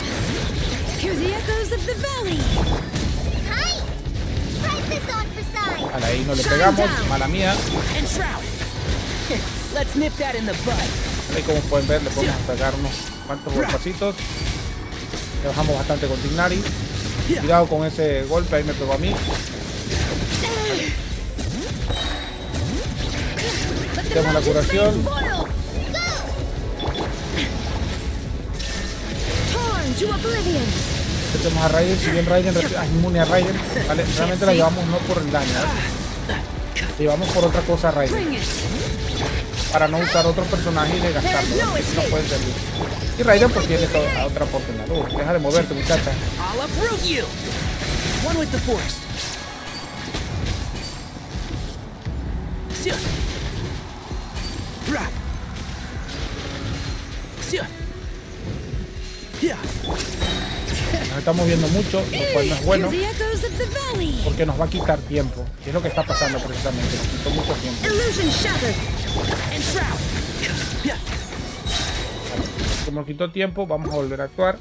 Vale, ahí no le pegamos. Mala mía. Ahí, como pueden ver, le podemos pegar unos cuantos golpecitos. Le bajamos bastante con Tignari. Cuidado con ese golpe, ahí me pegó a mí. Vale. Tenemos la curación. Tenemos a Raiden, si bien Raiden es inmune a Raiden, ¿vale? Realmente la llevamos no por el daño, ¿vale? La llevamos por otra cosa a Raiden, para no usar otro personaje y de gastarlo, ¿vale? No puede servir. Y Raiden pues tiene toda otra oportunidad. Uh, deja de moverte, muchacha. Nos estamos viendo mucho, lo cual no es bueno, porque nos va a quitar tiempo, que es lo que está pasando precisamente. Nos quitó mucho tiempo. Como nos quitó tiempo, vamos a volver a actuar,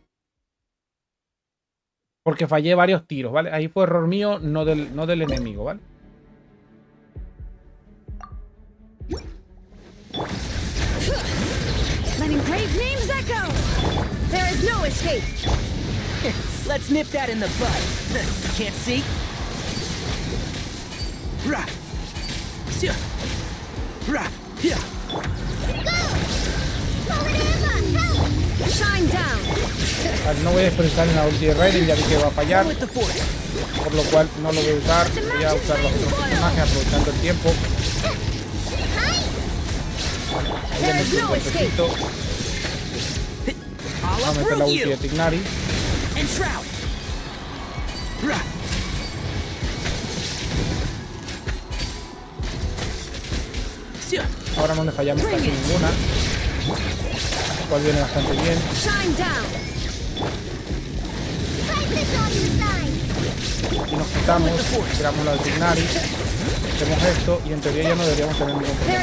porque fallé varios tiros, ¿vale? Ahí fue error mío, no del, no del enemigo, ¿vale? Letting great names echo. There is no escape. Let's nip that in the bud. Can't see? Rah. Rah. Yeah. Shine down. Vale, no voy a desperdiciar en la ulti de Raiden, ya vi que va a fallar, por lo cual no lo voy a usar. Voy a usar los otros personajes aprovechando el tiempo. Ahí le metí un golpecito. Vamos a meter la ulti de Tignari. Ahora no le fallamos casi ninguna, lo cual viene bastante bien. Y nos quitamos, tiramos la de Tignari, hacemos esto y en teoría ya no deberíamos tener ningún problema.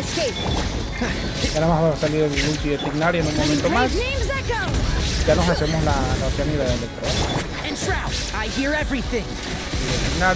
Ya nada más va a salir el ulti de Tignari en un momento más. Ya nos hacemos la, la Oceanid de Electro. Y de Tignari.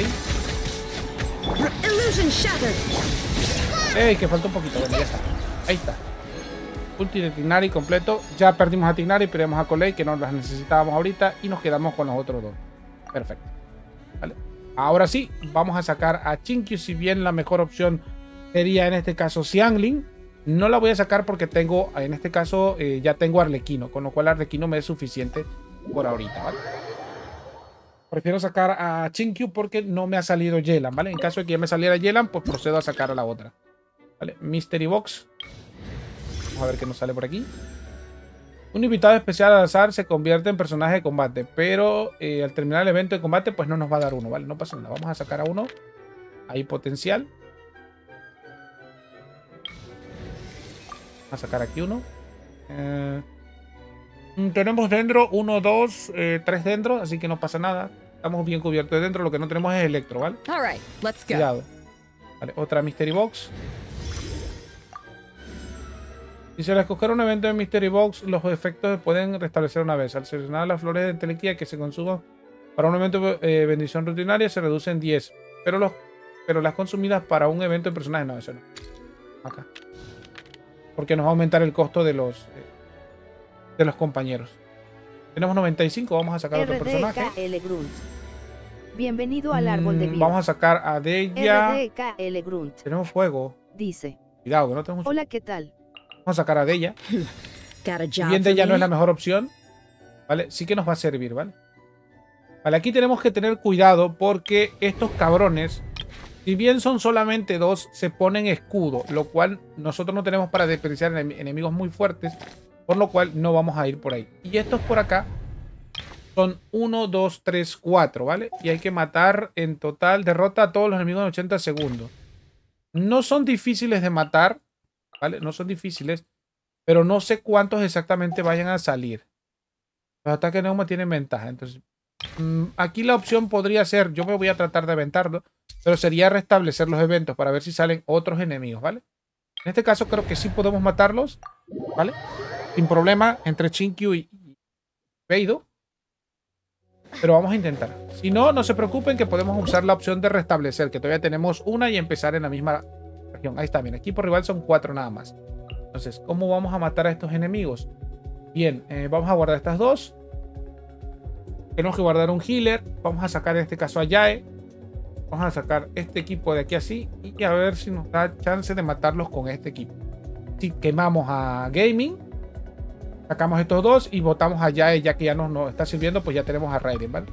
¡Ey! Que falta un poquito. Bueno, ya está. Ahí está. Ulti de Tignari completo. Ya perdimos a Tignari, perdimos a Collei, que no las necesitábamos ahorita. Y nos quedamos con los otros dos. Perfecto. ¿Vale? Ahora sí, vamos a sacar a Chinkyu. Si bien la mejor opción sería en este caso Xiangling, no la voy a sacar porque tengo, en este caso, eh, ya tengo Arlequino. Con lo cual Arlequino me es suficiente por ahorita, ¿vale? Prefiero sacar a Chinkyu porque no me ha salido Yelan, ¿vale? En caso de que ya me saliera Yelan, pues procedo a sacar a la otra. ¿Vale? Mystery Box. Vamos a ver qué nos sale por aquí. Un invitado especial al azar se convierte en personaje de combate, pero eh, al terminar el evento de combate, pues no nos va a dar uno, ¿vale? No pasa nada. Vamos a sacar a uno. Ahí potencial. a sacar aquí uno. Eh, tenemos dentro uno, dos, eh, tres dentro, así que no pasa nada. Estamos bien cubiertos de dentro. Lo que no tenemos es electro, ¿vale? All right, let's go. Cuidado. Vale, otra Mystery Box. Si se le escoger un evento de Mystery Box, los efectos se pueden restablecer una vez. Al seleccionar las flores de entelequia que se consuman para un evento de eh, bendición rutinaria, se reducen diez. Pero, los, pero las consumidas para un evento de personaje, no, eso no. Acá. Porque nos va a aumentar el costo de los, eh, de los compañeros. Tenemos noventa y cinco, vamos a sacar otro personaje. R D K L Grunt. Bienvenido al árbol de Mm, vida. Vamos a sacar a Deya. R D K L Grunt. Tenemos fuego. Dice. Cuidado, que no tenemos. Hola, ¿qué tal? Vamos a sacar a Deya. Got a Si job bien for Deya no me? es la mejor opción, ¿vale? Sí que nos va a servir, ¿vale? Vale, aquí tenemos que tener cuidado porque estos cabrones, si bien son solamente dos, se ponen escudo, lo cual nosotros no tenemos para desperdiciar enem- enemigos muy fuertes, por lo cual no vamos a ir por ahí. Y estos por acá son uno, dos, tres, cuatro, ¿vale? Y hay que matar en total, derrota a todos los enemigos en ochenta segundos. No son difíciles de matar, ¿vale? No son difíciles, pero no sé cuántos exactamente vayan a salir. Los ataques neuma tienen ventaja, entonces mmm, aquí la opción podría ser, yo me voy a tratar de aventarlo, pero sería restablecer los eventos para ver si salen otros enemigos, ¿vale? En este caso creo que sí podemos matarlos, ¿vale? Sin problema entre Chinkyu y Beidou. Pero vamos a intentar. Si no, no se preocupen que podemos usar la opción de restablecer, que todavía tenemos una y empezar en la misma región. Ahí está, bien, equipo rival son cuatro nada más. Entonces, ¿cómo vamos a matar a estos enemigos? Bien, eh, vamos a guardar estas dos. Tenemos que guardar un healer. Vamos a sacar en este caso a Yae. Vamos a sacar este equipo de aquí así. Y a ver si nos da chance de matarlos con este equipo. Si quemamos a Gaming, sacamos estos dos y botamos a Yae, ya que ya nos, nos está sirviendo, pues ya tenemos a Raiden, ¿vale?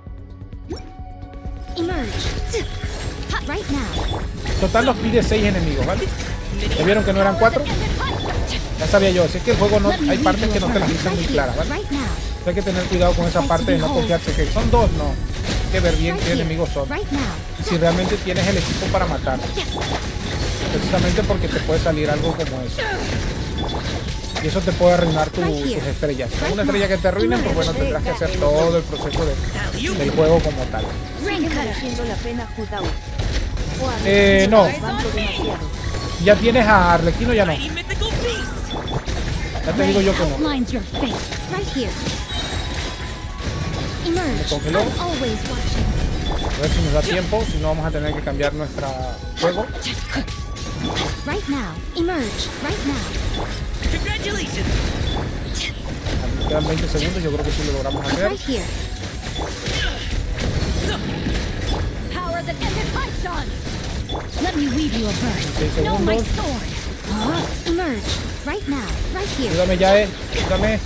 Emerge. Hot right now. Total nos pide seis enemigos, ¿vale? ¿Ya vieron que no eran cuatro? Ya sabía yo, así que el juego no, hay partes que no te las dicen muy claras, ¿vale? Right now. Hay que tener cuidado con esa parte de no confiarse que son dos, no. Hay que ver bien qué enemigos son. Right now. Y si realmente tienes el equipo para matar. Precisamente porque te puede salir algo como eso. Y eso te puede arruinar tu- tus estrellas. Si es una estrella que te arruinen, pues bueno, tendrás que hacer todo el proceso de- del juego como tal. Ring ¿Sigue cutter. mereciendo la pena Jutao? ¿O a Eh, no. avanzo demasiado? Ya tienes a Arlequino, ya no. Mighty mythical beast! Ya te digo yo que no. Outlines your fate. Right here. Emerge. congeló. I'm always watching. A ver si nos da tiempo, si no vamos a tener que cambiar nuestro juego. Right now. Emerge. Right now. Congratulations! Nos quedan veinte segundos, yo creo que sí lo logramos hacer. Right here. Power that ended Python. Let me weave you a seis verse. Know my segundos. sword. Huh? Emerge. Right now. Right here. Ayúdame, Yae, ayúdame.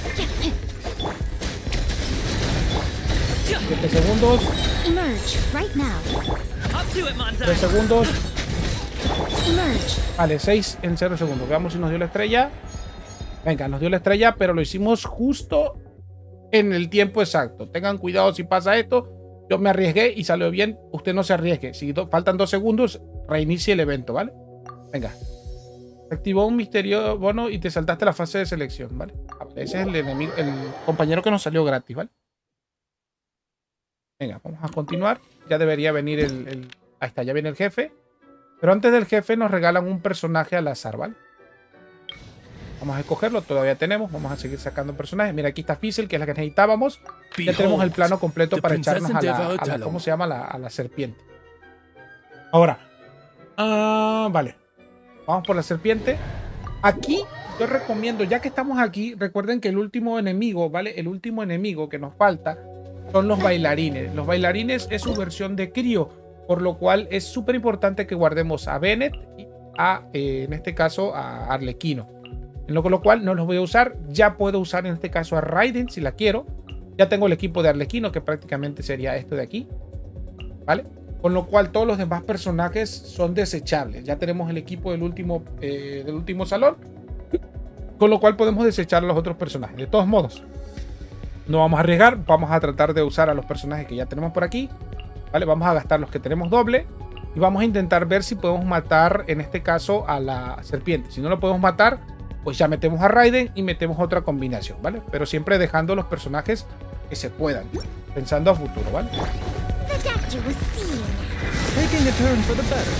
siete segundos, Emerge. Right now. Up to it, Monza! tres segundos. Emerge. Vale, seis en cero segundos. Veamos si nos dio la estrella. Venga, nos dio la estrella, pero lo hicimos justo en el tiempo exacto. Tengan cuidado si pasa esto. Yo me arriesgué y salió bien. Usted no se arriesgue. Si do- faltan dos segundos, reinicie el evento, ¿vale? Venga. Se activó un misterio bono y te saltaste la fase de selección, ¿vale? Ah, vale, ese es el enemigo, el compañero que nos salió gratis, ¿vale? Venga, vamos a continuar. Ya debería venir el, el... Ahí está, ya viene el jefe. Pero antes del jefe nos regalan un personaje al azar, ¿vale? Vamos a escogerlo, todavía tenemos. Vamos a seguir sacando personajes. Mira, aquí está Fizzle, que es la que necesitábamos. Ya tenemos el plano completo para echarnos a la, a la- ¿cómo se llama? La- a la serpiente. Ahora. ah, vale. Vamos por la serpiente. Aquí yo recomiendo, ya que estamos aquí, recuerden que el último enemigo, ¿vale? El último enemigo que nos falta son los bailarines. Los bailarines es su versión de crío, por lo cual es súper importante que guardemos a Bennett y a, eh, en este caso, a Arlequino. En lo, con lo cual no los voy a usar. Ya puedo usar en este caso a Raiden si la quiero. Ya tengo el equipo de Arlequino, que prácticamente sería esto de aquí, ¿vale? Con lo cual todos los demás personajes son desechables. Ya tenemos el equipo del último, eh, del último salón, con lo cual podemos desechar a los otros personajes. De todos modos, no vamos a arriesgar. Vamos a tratar de usar a los personajes que ya tenemos por aquí, ¿vale? Vamos a gastar los que tenemos doble y vamos a intentar ver si podemos matar, en este caso, a la serpiente. Si no lo podemos matar, pues ya metemos a Raiden y metemos otra combinación, ¿vale? Pero siempre dejando los personajes que se puedan, pensando a futuro, ¿vale? The doctor was seeing. Taking a turn for the better.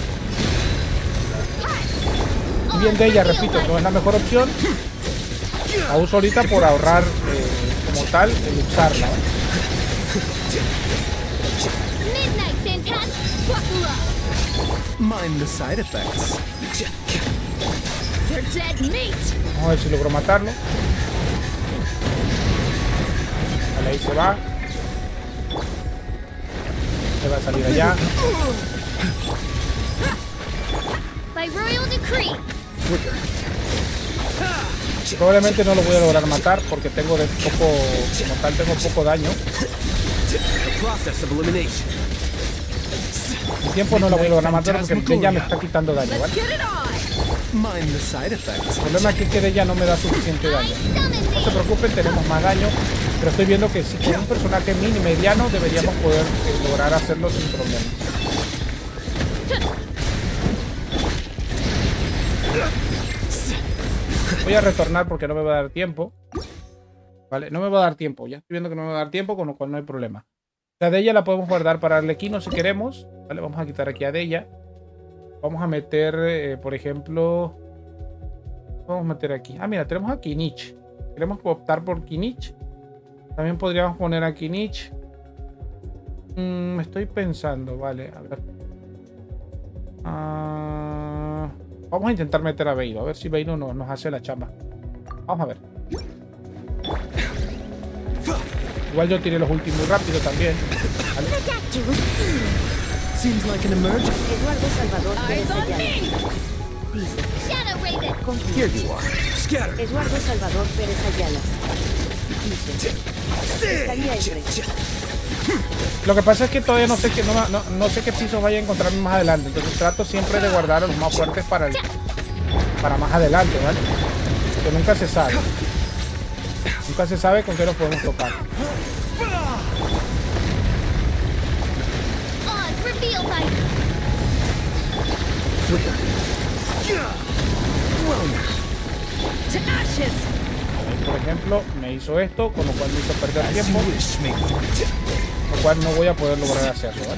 Y bien de ella, repito, no es la mejor opción. La uso ahorita por ahorrar eh, como tal el usarla, ¿vale? Midnight Phantasm, Wakula. Mind the side effects. You're dead meat. Vamos a ver si logro matarlo. Vale, ahí se va. Se va a salir allá. By royal decree. Probablemente no lo voy a lograr matar porque tengo de poco, como tal, tengo poco daño. The process of elimination. El tiempo no lo voy a lograr matar porque el ya me está quitando daño, ¿vale? Get it on! Mind the side effects. El problema es que ya no me da suficiente daño. No se preocupen, tenemos más daño. Pero estoy viendo que si con un personaje mini mediano deberíamos poder eh, lograr hacerlo sin problema. Voy a retornar porque no me va a dar tiempo. Vale, no me va a dar tiempo. Ya estoy viendo que no me va a dar tiempo, con lo cual no hay problema. La de ella la podemos guardar para Arlequino si queremos. Vale, vamos a quitar aquí a de ella. Vamos a meter, eh, por ejemplo... Vamos a meter aquí. Ah, mira, tenemos a Kinich. Queremos optar por Kinich. También podríamos poner a Kinich. Mm, estoy pensando, vale, a ver. Ah, vamos a intentar meter a Beidou. A ver si Beidou no, nos hace la chamba. Vamos a ver. Igual yo tiré los últimos muy rápido también. ¿Vale? The doctor was seeing. Seems like an emergency. Eduardo Salvador Pérez Eyes on Ayala. me! Dice, Shadow Raven. confío. Here you are. Scatter. Eduardo Salvador Pérez Ayala. Dice, estaría entre. Lo que pasa es que todavía no sé qué, no, no, no sé qué pisos vaya a encontrarme más adelante. Entonces trato siempre de guardar a los más fuertes para, el, para más adelante, ¿vale? Que nunca se sabe. Nunca se sabe con qué nos podemos tocar. Oz revealed by. To ashes! Ahí, por ejemplo, me hizo esto, con lo cual me hizo perder As tiempo. you wish, mate. Lo cual no voy a poder lograr hacerlo, ¿vale?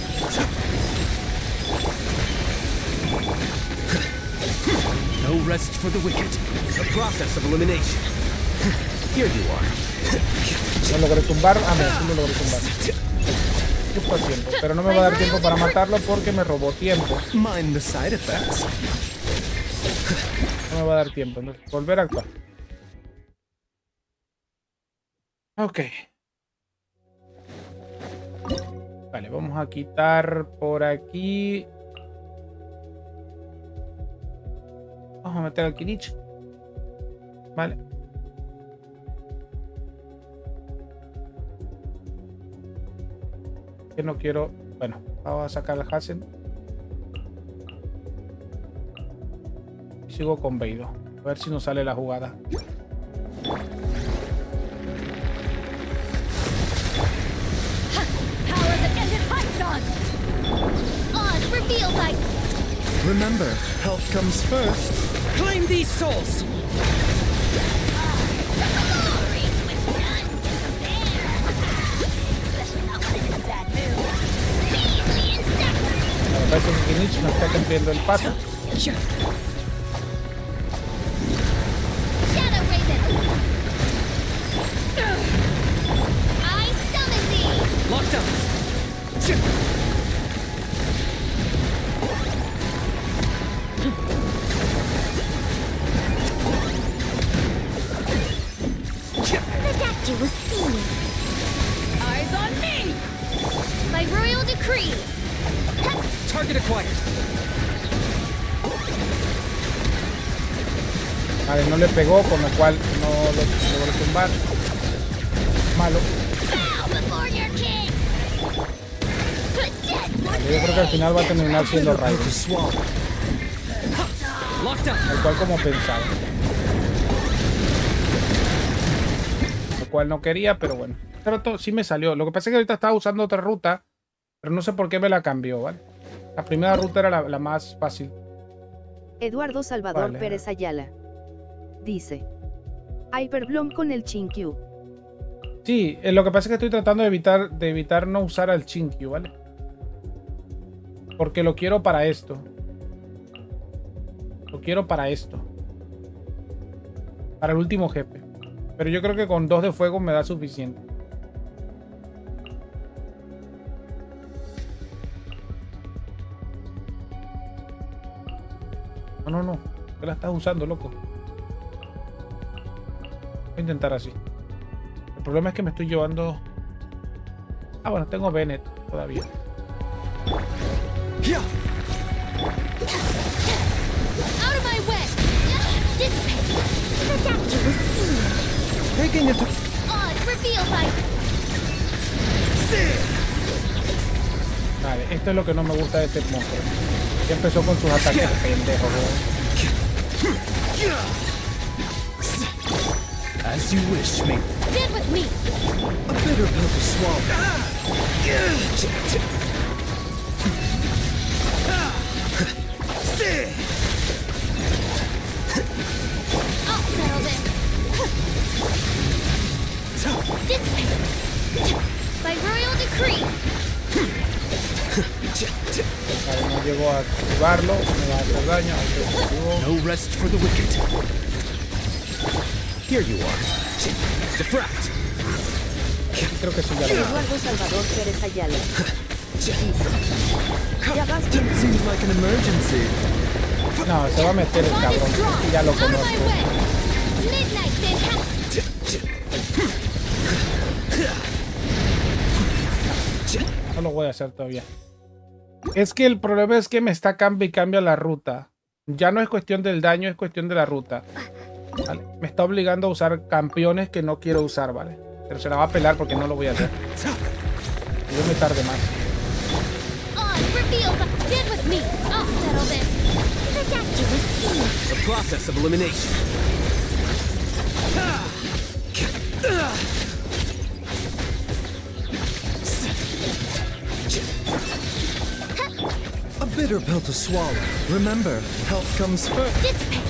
No rest for the wicked. The process of elimination. Here you are. No logré tumbar. Ah, no, sí lo logré tumbar. Justo a tiempo. Pero no me va a dar tiempo para matarlo porque me robó tiempo. Mind the side effects. No me va a dar tiempo. Entonces, volver a actuar. Ok. Vale, vamos a quitar por aquí. Vamos a meter al Kinich. Vale. Que no quiero. Bueno, vamos a sacar al Hasen. Y sigo con Beidou. A ver si nos sale la jugada. Power that ended Python! Oz revealed by. Remember, health comes first. Claim these souls! Me parece que Kinich no está cumpliendo el paso. Yeah. Shadow Raven. I summon thee. Locked up! The doctor was seeing. Eyes on me! By royal decree. Target acquired. Vale, no le pegó, con lo cual no lo logró tumbar. Malo. Bow before your king. Vale, yo creo que al final va a terminar siendo Raiden. To swallow. Locked up! Tal cual como pensaba. Lo cual no quería, pero bueno. Pero todo, sí me salió. Lo que pasa es que ahorita estaba usando otra ruta, pero no sé por qué me la cambió, ¿vale? La primera ruta era la, la más fácil. Eduardo Salvador Vale. Pérez Ayala. Dice. Hyperbloom con el Chinkyu. Sí, eh, lo que pasa es que estoy tratando de evitar, de evitar no usar al Chinkyu, ¿vale? Porque lo quiero para esto. Lo quiero para esto. Para el último jefe. Pero yo creo que con dos de fuego me da suficiente. No, no, no. ¿Qué la estás usando, loco? Voy a intentar así. El problema es que me estoy llevando... Ah, bueno, tengo Bennett todavía. Out of my way! Dissipate! The doctor will see you! Taking it to... Odds reveal by... Vale, esto es lo que no me gusta de este monstruo. Ya empezó con sus ataques pendejos, weón. As you wish, me. Stand with me! A bitter pill to swallow. I'll settle this! Dissipate! By royal decree! Vale, no llegó a activarlo, me va a hacer daño. No rest for the wicked. Here you are. Defract. Creo que sí ya lo veo. Eduardo Salvador Pérez Ayala. Dice. Ya vas bien. Seems like an emergency. No, se va a meter el One is cabrón. strong! Ya lo Out of my conozco. way! Midnight fantastic! No lo voy a hacer todavía. Es que el problema es que me está cambia y cambia la ruta. Ya no es cuestión del daño, es cuestión de la ruta. ¿Vale? Me está obligando a usar campeones que no quiero usar, ¿vale? Pero se la va a pelar porque no lo voy a hacer. Y yo me tarde más. Odds reveal by... Stand with me! I'll settle this! The doctor will see you! The process of elimination. A bitter pill to swallow. Remember, health comes first. Dissipate!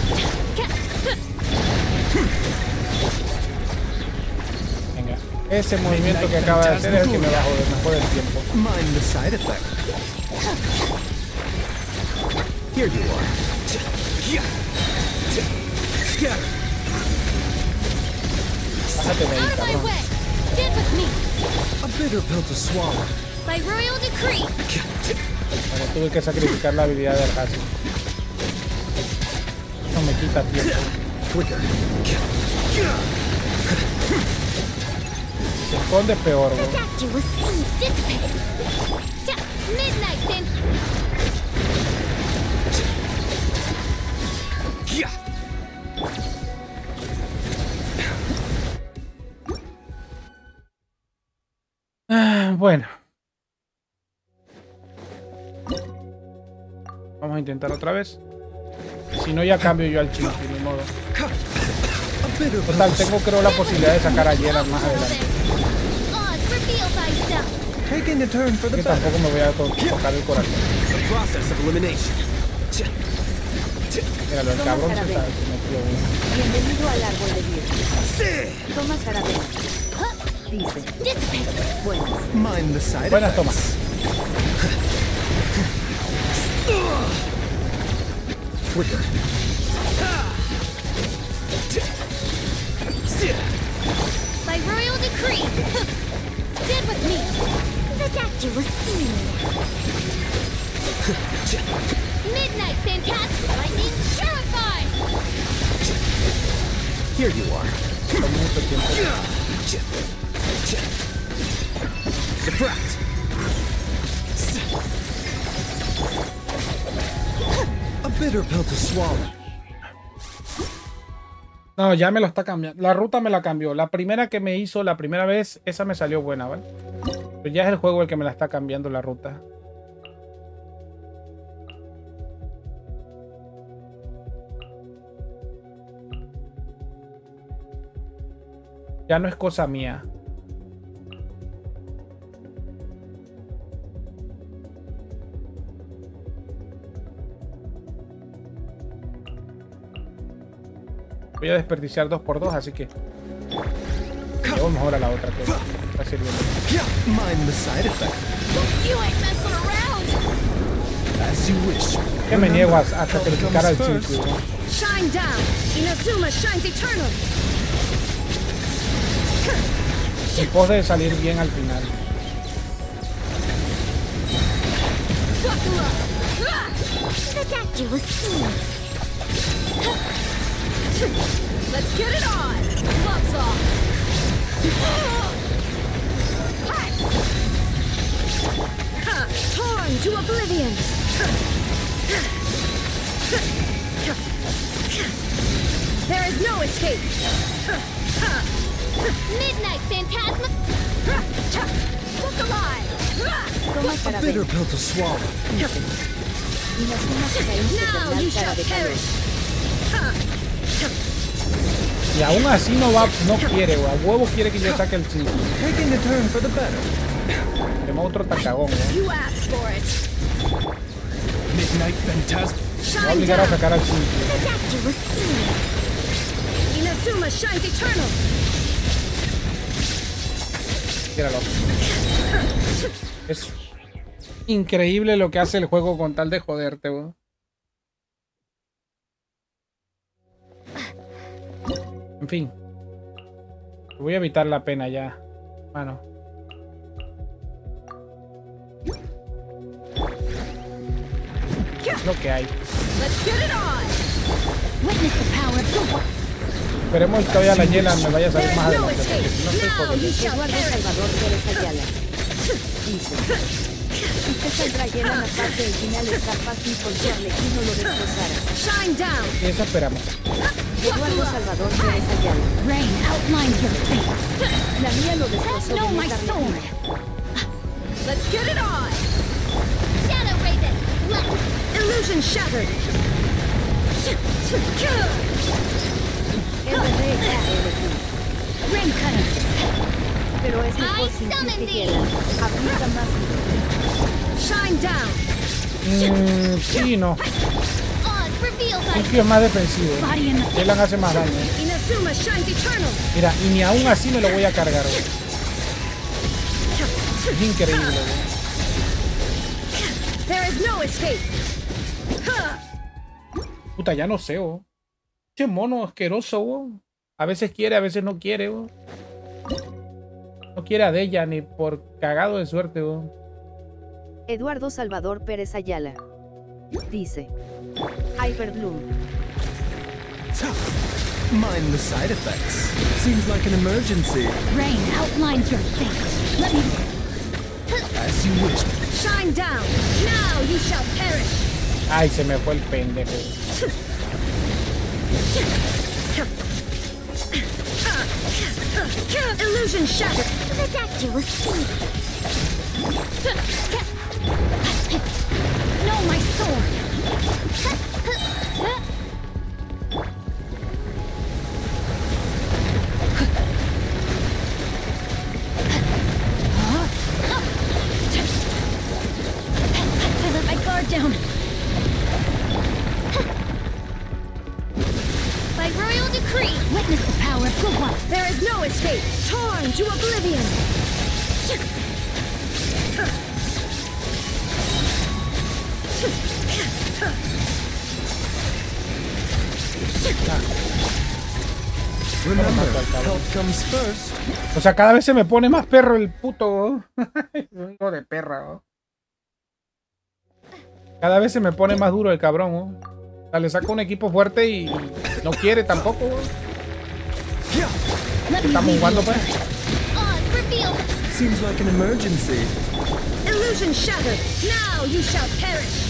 Venga. Ese movimiento que acaba de hacer es el que me va a joder, me jode el tiempo. Mind the side effect. Here you are. Scatter. Bájate de ahí, Out of my cabrón. way! Stand with me! A bitter pill to swallow. By royal decree! Bueno, tuve que sacrificar la habilidad del Hasi. No me quita tiempo. Quicker. Se esconde peor, The güey. doctor will see you! Dissipate! Ja- Midnight then! Ah, bueno. Vamos a intentar otra vez. Si no, ya cambio yo al Chinkyu, ni modo. A bitter pill Total, to tengo creo la posibilidad de sacar a Yelan más adelante. Odds reveal by self! taking a turn for the Que better. tampoco me voy a to- tocar el corazón. The process of elimination. Míralo, el cabrón se, está, se metió bien. Bienvenido al árbol de vida. Toma Carabela. Dice. Dissipate! Buenas. Mind the side Buenas effects. tomas. Quicker. By royal decree! Stand with me! The doctor will see you! Midnight fantastic! Lightning terrified! Here you are. Con mucho tiempo. Defract. A bitter pill to swallow. No, ya me lo está cambiando. La ruta me la cambió. La primera que me hizo, la primera vez, esa me salió buena, ¿vale? Pero ya es el juego el que me la está cambiando la ruta. Ya no es cosa mía. Voy a desperdiciar dos por dos, así que llevo mejor a la otra que está sirviendo. Mind the side effect. You ain't messing around! As you wish. Que me niego a, a sacrificar al círculo. Shine down. Inazuma shines eternal. En pos de salir bien al final. Buckle up! The doctor was seen. Let's get it on. Gloves off. Ha! Torn to oblivion. There is no escape. Midnight Phantasma! Look alive. Toma A caramelo. bitter pill to swallow. Inazuma Sakai Now you infernal cara shall de calor. perish. Y aún así no va, no quiere, o a huevo quiere que yo saque el círculo. Taking a turn for the better. Tenemos otro tacagón, ¿no? You asked for it. Midnight Phantasm. Me va a Shine obligar a down. sacar al círculo. The doctor was seen. Inazuma shines eternal. Míralo. Es increíble lo que hace el juego con tal de joderte, weón. En fin. Voy a evitar la pena ya. Mano. Es lo que hay. Let's get it on. Witness the power of the Esperemos que todavía la hiela me vaya a salir There más is no adelante. escape. Porque si no estoy Now jodido. you shall Eduardo perish. Salvador Pérez Ayala. Dice. Usted saldrá llena en la parte del final está fácil porque Arlequino lo destrozara. Shine down. Y eso esperamos. Eduardo Salvador Pérez Ayala. rain outlines your fate. La mía lo destrozó Know bien my Arlequino. sword. Let's get it on. Shadow Raven. Left. Illusion shattered. R D K L Q. Rain cutter. Pero es mejor I sin ti summon que thee. hiela. Aplica más. Shine down. Mm, sí, no. Oz revealed by Suki es más defensivo. body in the Elan hace más daño. Inazuma shines eternal. Mira, y ni aún así me lo voy a cargar, güey. Es increíble, güey. There is no escape. Puta, ya no sé, güey. Che mono asqueroso, güey. A veces quiere, a veces no quiere, güey. No quiere a Deya ni por cagado de suerte, güey. Eduardo Salvador Pérez Ayala. Dice. Hyperbloom. Mind the side effects. Seems like an emergency. rain outlines your fate. Let me As you wish. Shine down. Now you shall perish. Ay, se me fue el pendejo. Illusion shattered. The doctor was seen. Know my sword. I let my guard down. By royal decree, witness the power of Gugwa. There is no escape. Torn to oblivion. Remember, health comes first. O sea, cada vez se me pone más perro el puto. Hijo de perra, ¿no? Cada vez se me pone más duro el cabrón, ¿no? O sea, le saco un equipo fuerte y no quiere tampoco, ¿no? Let me Estamos lead jugando, you. pues. Oz revealed. Seems like an emergency. Illusion shattered. Now you shall perish.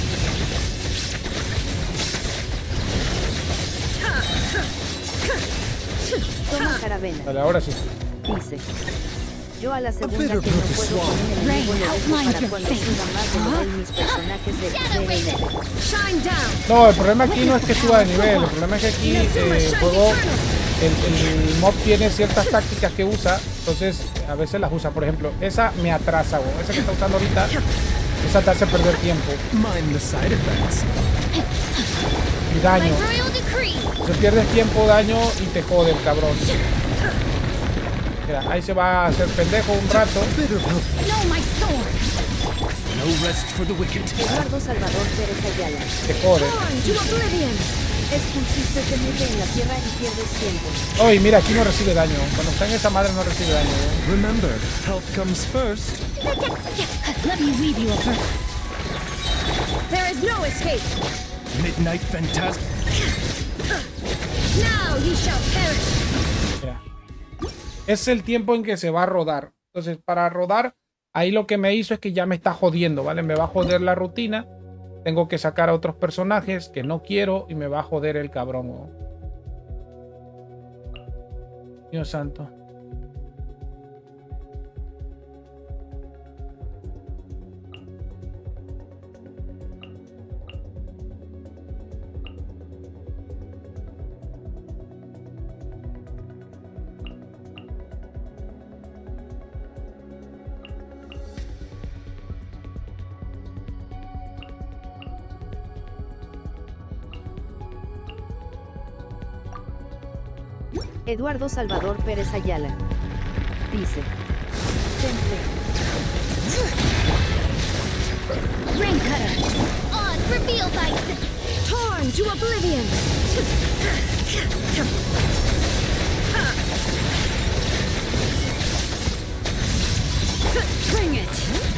Toma caravela. Dale, ahora sí. Dice. Yo a la segunda bitter que no pill to puedo swallow. con un enemigo le dejo Rain para cuando suba más de nivel mis personajes de Shadow D N. Raven. Shine down. No, el problema aquí no es que suba de nivel. El problema es que aquí eh, el juego, el, el mob tiene ciertas tácticas que usa. Entonces, a veces las usa. Por ejemplo, esa me atrasa, güey. Esa que está usando ahorita, esa te hace perder tiempo Mind the side effects. y By daño. royal decree, Entonces pierdes tiempo, daño y te jode el cabrón. Mira, ahí se va a hacer pendejo un rato. No, my sword. No rest for the wicked. Eduardo Salvador Pérez Ayala. Te jode. Torn to oblivion. Expulsiste se mete en la tierra y pierdes tiempo. Oye, mira, aquí no recibe daño. Cuando está en esa madre no recibe daño. ¿eh? Remember, health comes first. Let me weave you a verse. There is no escape. Midnight Phantasm. Now you shall perish. Mira. Es el tiempo en que se va a rodar. Entonces, para rodar, ahí lo que me hizo es que ya me está jodiendo, ¿vale? Me va a joder la rutina. Tengo que sacar a otros personajes que no quiero y me va a joder el cabrón. ¿no? Dios santo. Eduardo Salvador Pérez Ayala. Dice. Temple. Rain cutter. On reveal thyself. Torn to oblivion. Bring it.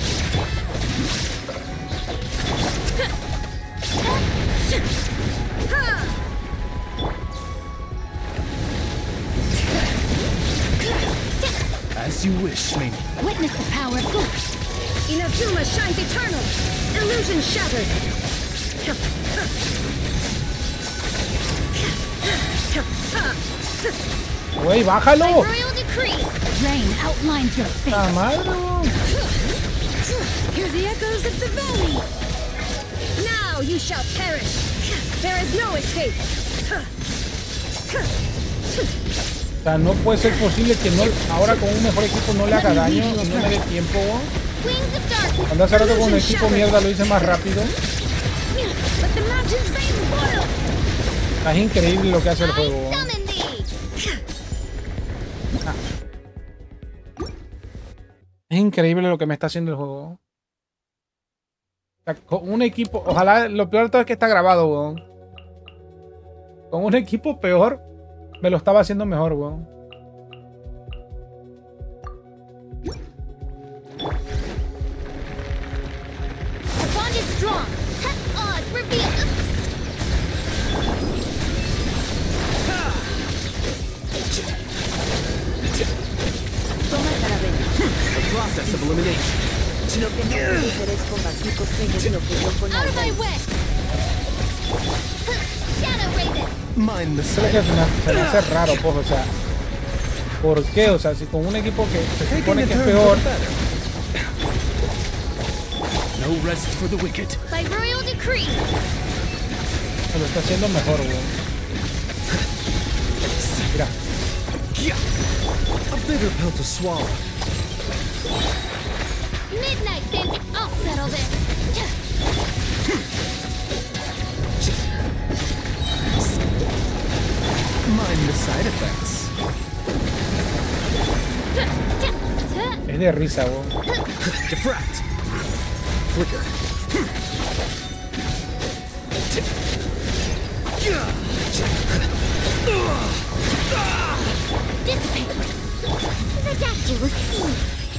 As you wish, Ming. Witness the power of Force. Inazuma shines eternal. Illusion shattered. Güey, bájalo. Royal decree. Rain outlines your fate. ¡La madre! Hear the echoes of the valley. Now you shall perish. There is no escape. O sea, no puede ser posible que no, ahora con un mejor equipo no le haga daño y no me dé tiempo. Wings of darkness. Cuando hace rato con el equipo mierda lo hice más rápido. Let the mountain's veins boil. Es increíble lo que hace el I juego. summon thee. Es increíble lo que me está haciendo el juego. O sea, con un equipo, ojalá, lo peor de todo es que está grabado, weón. Con un equipo peor, me lo estaba haciendo mejor, weón. The bond is strong. Oz reveal. Toma caravela. The process of elimination. Lo que no puede ser es combatir con Peña y lo que yo con Out of my Alba. way. Shadow Raven. Mind the Eso es lo que same. se me, se me hace raro, pues, o sea. ¿Por qué? O sea, si con un equipo que se supone que es peor, No rest for the wicked. By royal decree. se lo está haciendo mejor, weón. Mira. A bitter pill to swallow. Midnight Bandit. I'll settle this. Mind the side effects. Es de risa, weón. Diffract. Flicker. Dissipate. The doctor will see.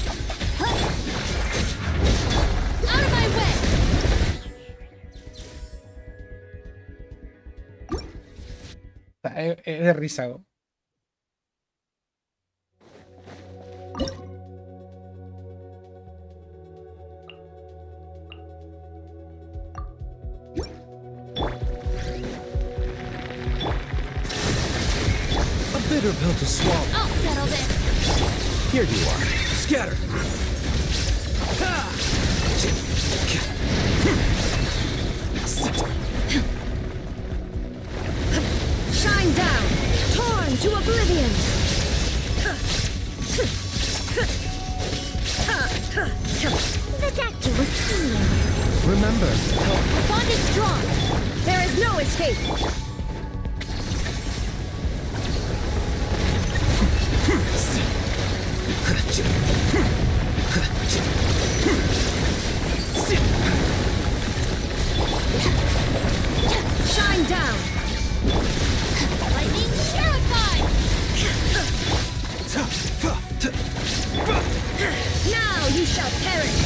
Out of my way. O sea, Es, es de risa, weón. A bitter pill to swallow. I'll settle this. Here you are. Scatter. Shine down. Torn to oblivion. The doctor will see. Remember, The bond is strong. There is no escape. them down. Lightning terrified! Now you shall perish.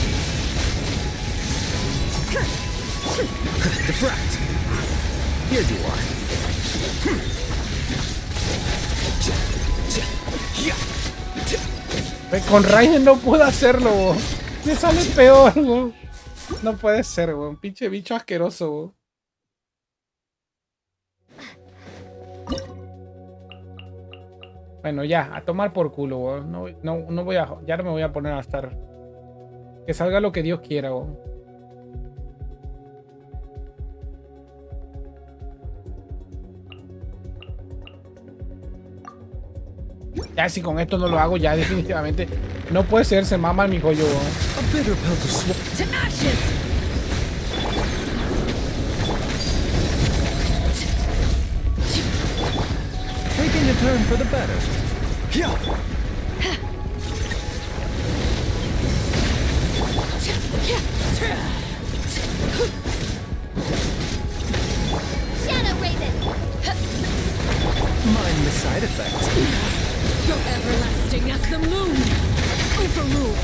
Defract. Here you are. Con Raiden no puedo hacerlo, bo. Me sale peor, bo. No puede ser, bo. Un pinche bicho asqueroso, bo. Bueno, ya, a tomar por culo, bo. No, no, no voy a, ya no me voy a poner a estar. Que salga lo que Dios quiera, bo. Ya si con esto no lo hago, ya definitivamente no puede ser, se mama mi joyo. A bitter pill to swallow. To ashes. Taking a turn for the better. Shadow Raven! Mind the side effects. Go everlasting as the moon. Overruled.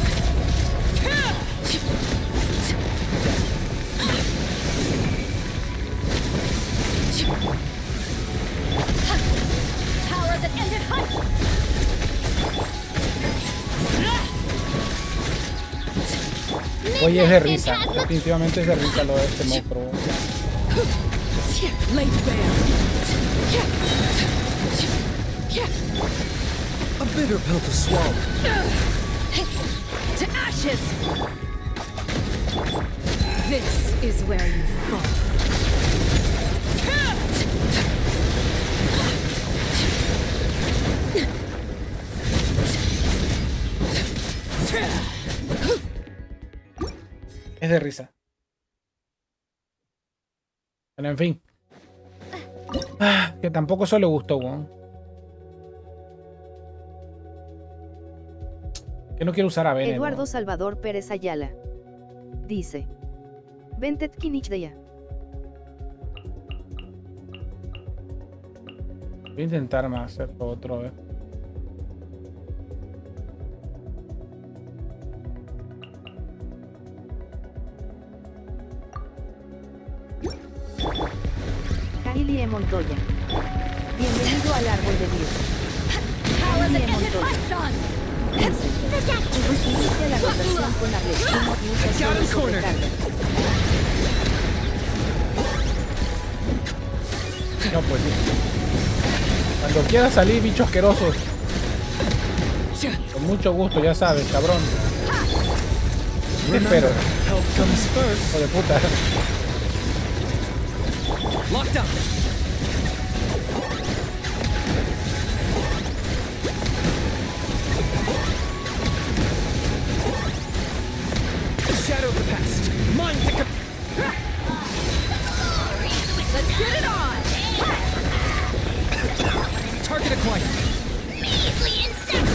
Power that ended hunt! Oye, es de risa, definitivamente es de risa lo de este monstruo. Late bear. A bitter pill to swallow. To ashes. This is where you fall. Es de risa. Pero en fin. Ah, que tampoco eso le gustó, weón. Que no quiero usar a Bene. Eduardo ¿no? Salvador Pérez Ayala dice: Ventet Kinich Voy a intentar más hacerlo otro vez. Kylie Montoya. Bienvenido al árbol de Dios. Power that Kylie ended Montoya. hunt Dice: inicia la rotación con Arlecchino y usa solo su recarga. No, pues sí. Cuando quieras salir, bicho asqueroso. Con mucho gusto, ya sabes, cabrón. Te espero. Help comes first. Hijo de puta. Locked up. Shadow of the past. Mind to com- Let's get it on. Target acquired. Measly insect!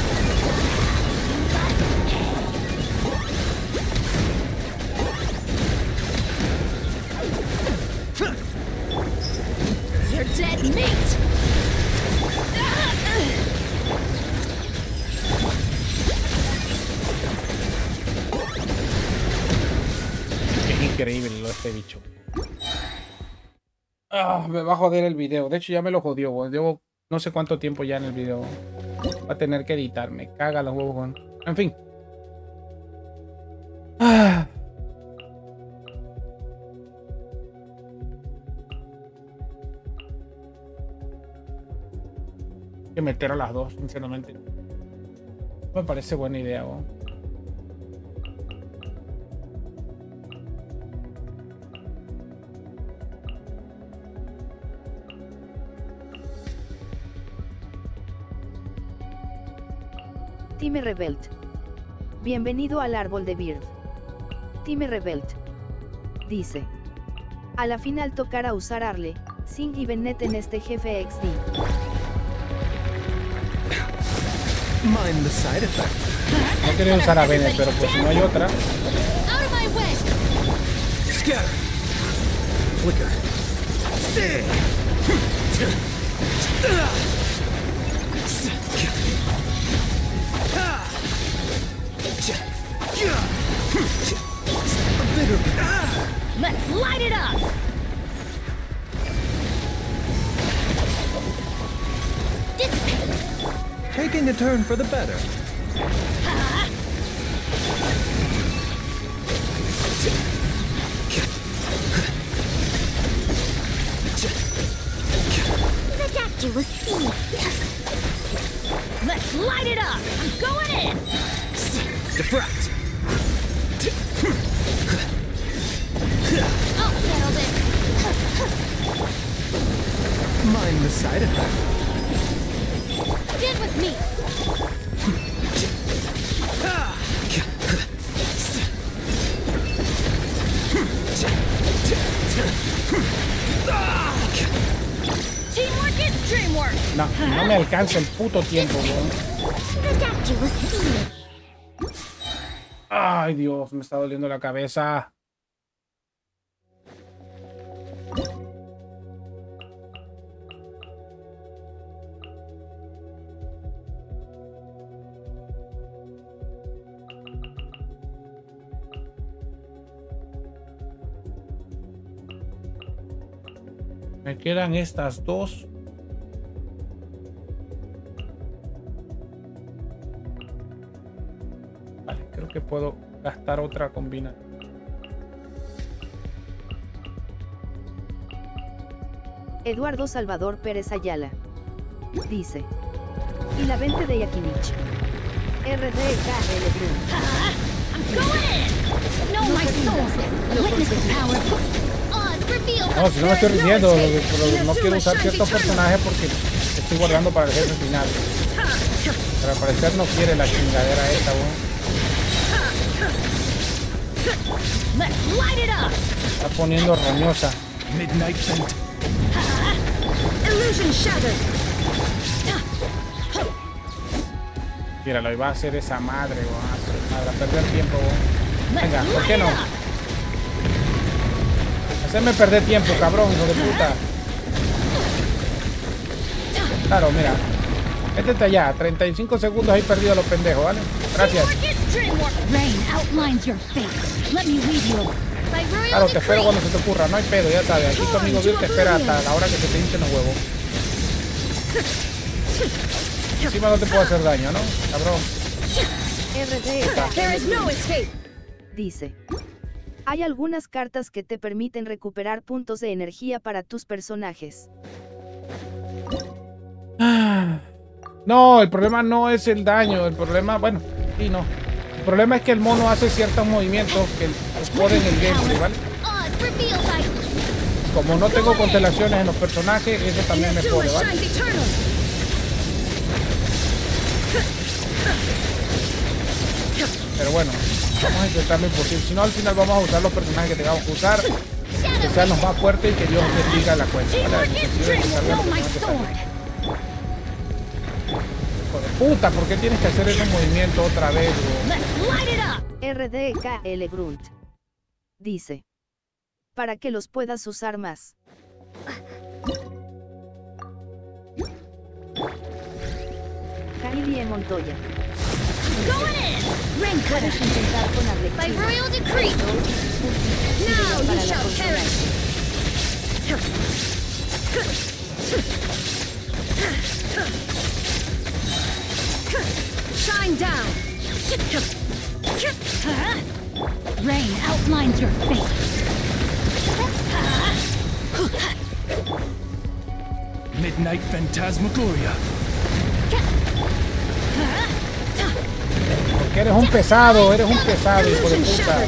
You're dead meat. Es increíble lo de este bicho. Ah, me va a joder el video. De hecho, ya me lo jodió, weón. Llevo no sé cuánto tiempo ya en el video. Va a tener que editar. Me caga los huevos, weón. En fin. Ah. Hay que meter a las dos, sinceramente. No me parece buena idea, weón. Time Rebelt. Bienvenido al árbol de Beard. Time Rebelt. Dice: a la final tocará usar Arle, Singh y Bennett en este jefe X D. Mind the side effect. No quería usar a Bennett, pero pues si no hay otra. Out of my way! Scatter. Flicker. Let's light it up! Dissipate! Taking a turn for the better. Ridiculous sea. Let's light it up! I'm going in! Defract. I'll settle this! Mind the side effect. Get with me! Teamwork is dreamwork! No, no me alcanza el puto tiempo, weón. Ridiculous sea. Ay, Dios, me está doliendo la cabeza. Me quedan estas dos. Vale, creo que puedo gastar otra combinación. Eduardo Salvador Pérez Ayala dice: y la vente de Yakinich. R D K L I'm going in! Know my sword! Witness the power! Oz, reveal No, si no me estoy rindiendo, pero no quiero usar ciertos personajes porque estoy guardando para el jefe final. Pero al parecer no quiere la chingadera esta, weón. Let's light it up! Está poniendo roñosa. Midnight Vent. Illusion shattered! Míralo, y va a hacer esa madre, weón. A perder tiempo, weón. Venga, ¿por qué no? Hacerme perder tiempo, cabrón, hijo de puta. Claro, mira. Métete allá, treinta y cinco segundos ahí perdido a los pendejos, ¿vale? Gracias. Rain outlines your fate. Let me lead you. By royal Claro, te espero decree. cuando se te ocurra, no hay pedo, ya sabes. Aquí tu amigo Bill te espera hasta la hora que se te hinchen los huevos. Encima no te puedo hacer daño, ¿no? Cabrón. R D K There is no escape. dice: hay algunas cartas que te permiten recuperar puntos de energía para tus personajes. No, el problema no es el daño, el problema, bueno, sí, no. El problema es que el mono hace ciertos movimientos que joden el gameplay, ¿vale? Oz, reveal thy Como no tengo constelaciones en los personajes, eso también me jode, Inazuma ¿vale? shines eternal. Pero bueno, vamos a intentarlo imposible. Si no, al final vamos a usar los personajes que tengamos que usar, que sean los más fuertes y que Dios les diga la cuenta, ¿vale? En el sentido de que salgan los Know my personajes que salgan. sword. Hijo de puta, ¿por qué tienes que hacer ese movimiento otra vez, bro? Let's light it up. R D K L Grunt dice: para que los puedas usar más. Kylie Montoya: Going in. Rain cutter. puedes intentar con By Arlequín. royal decree. Now you Para la shall próxima. perish. Shine down. Rain outlines your fate. Midnight Phantasmagoria. Porque eres un pesado, eres un pesado, hijo de Illusion puta. shattered.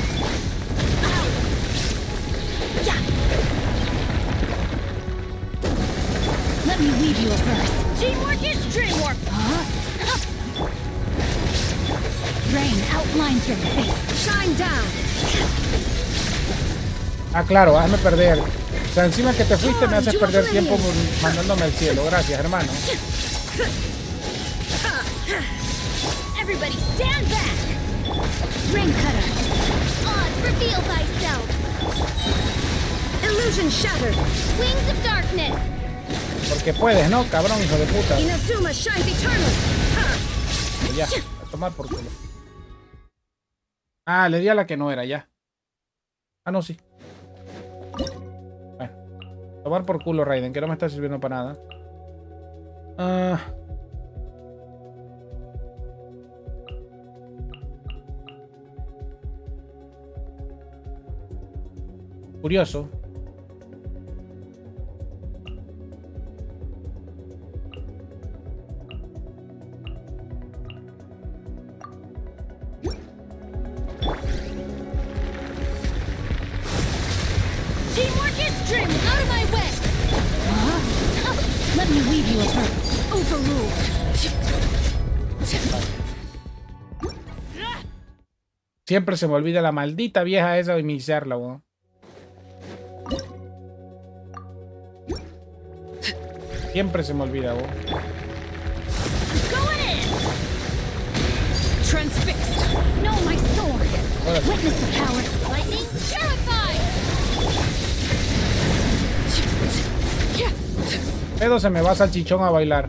Let me leave you a verse. Teamwork is dreamwork. Huh? Rain outlines your fate. Shine down. Ah, claro, hazme perder. O sea, encima que te fuiste me haces perder tiempo por- mandándome al cielo. Gracias, hermano. Everybody stand back. Rain cutter. Oz, reveal thyself. Illusion shattered. Wings of darkness. Porque puedes, ¿no? Cabrón, hijo de puta. Inazuma shines eternal. Ha! Ya, a tomar por culo. Ah, le di a la que no era, ya. Ah, no, sí. Bueno. Tomar por culo, Raiden, que no me está sirviendo para nada. Ah... Curioso. Teamwork is dream. Out of my way. Let me leave you a bird. Overruled. Siempre se me olvida la maldita vieja esa de iniciarla, weón. Siempre se me olvida, weón. Going in. Transfixed. No, my sword. Ahora sí. Witness the power. Lightning purified. Pedo se me va salchichón a bailar.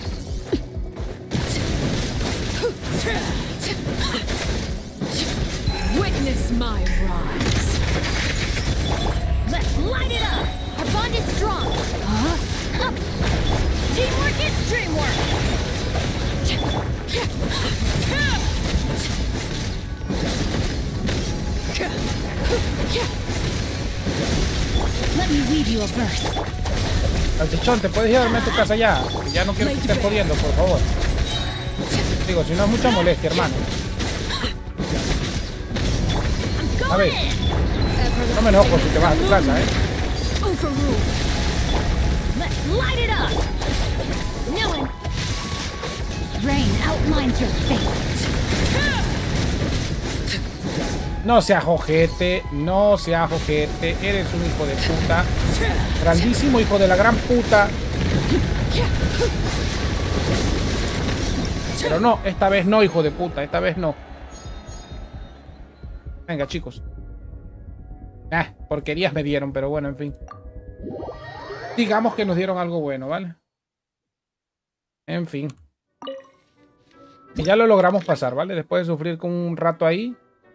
Witness my rise. Let's light it up. Our bond is strong. Huh? Up. Teamwork is dreamwork. Let me weave you a verse. Salchichón, ¿te puedes ir a dormir a tu casa ya? Que ya no quiero que estés jodiendo, por favor. Digo, si no es mucha molestia, hermano. A ver, no me enojo si te vas a tu casa, ¿eh? Overruled. Let's light it up. No one. Rain outlines your fate. No seas ojete, no seas ojete. Eres un hijo de puta. Grandísimo hijo de la gran puta. Pero no, esta vez no, hijo de puta. Esta vez no. Venga, chicos. Ah, porquerías me dieron, pero bueno, en fin. Digamos que nos dieron algo bueno, ¿vale? En fin. Y ya lo logramos pasar, ¿vale? Después de sufrir con un rato ahí.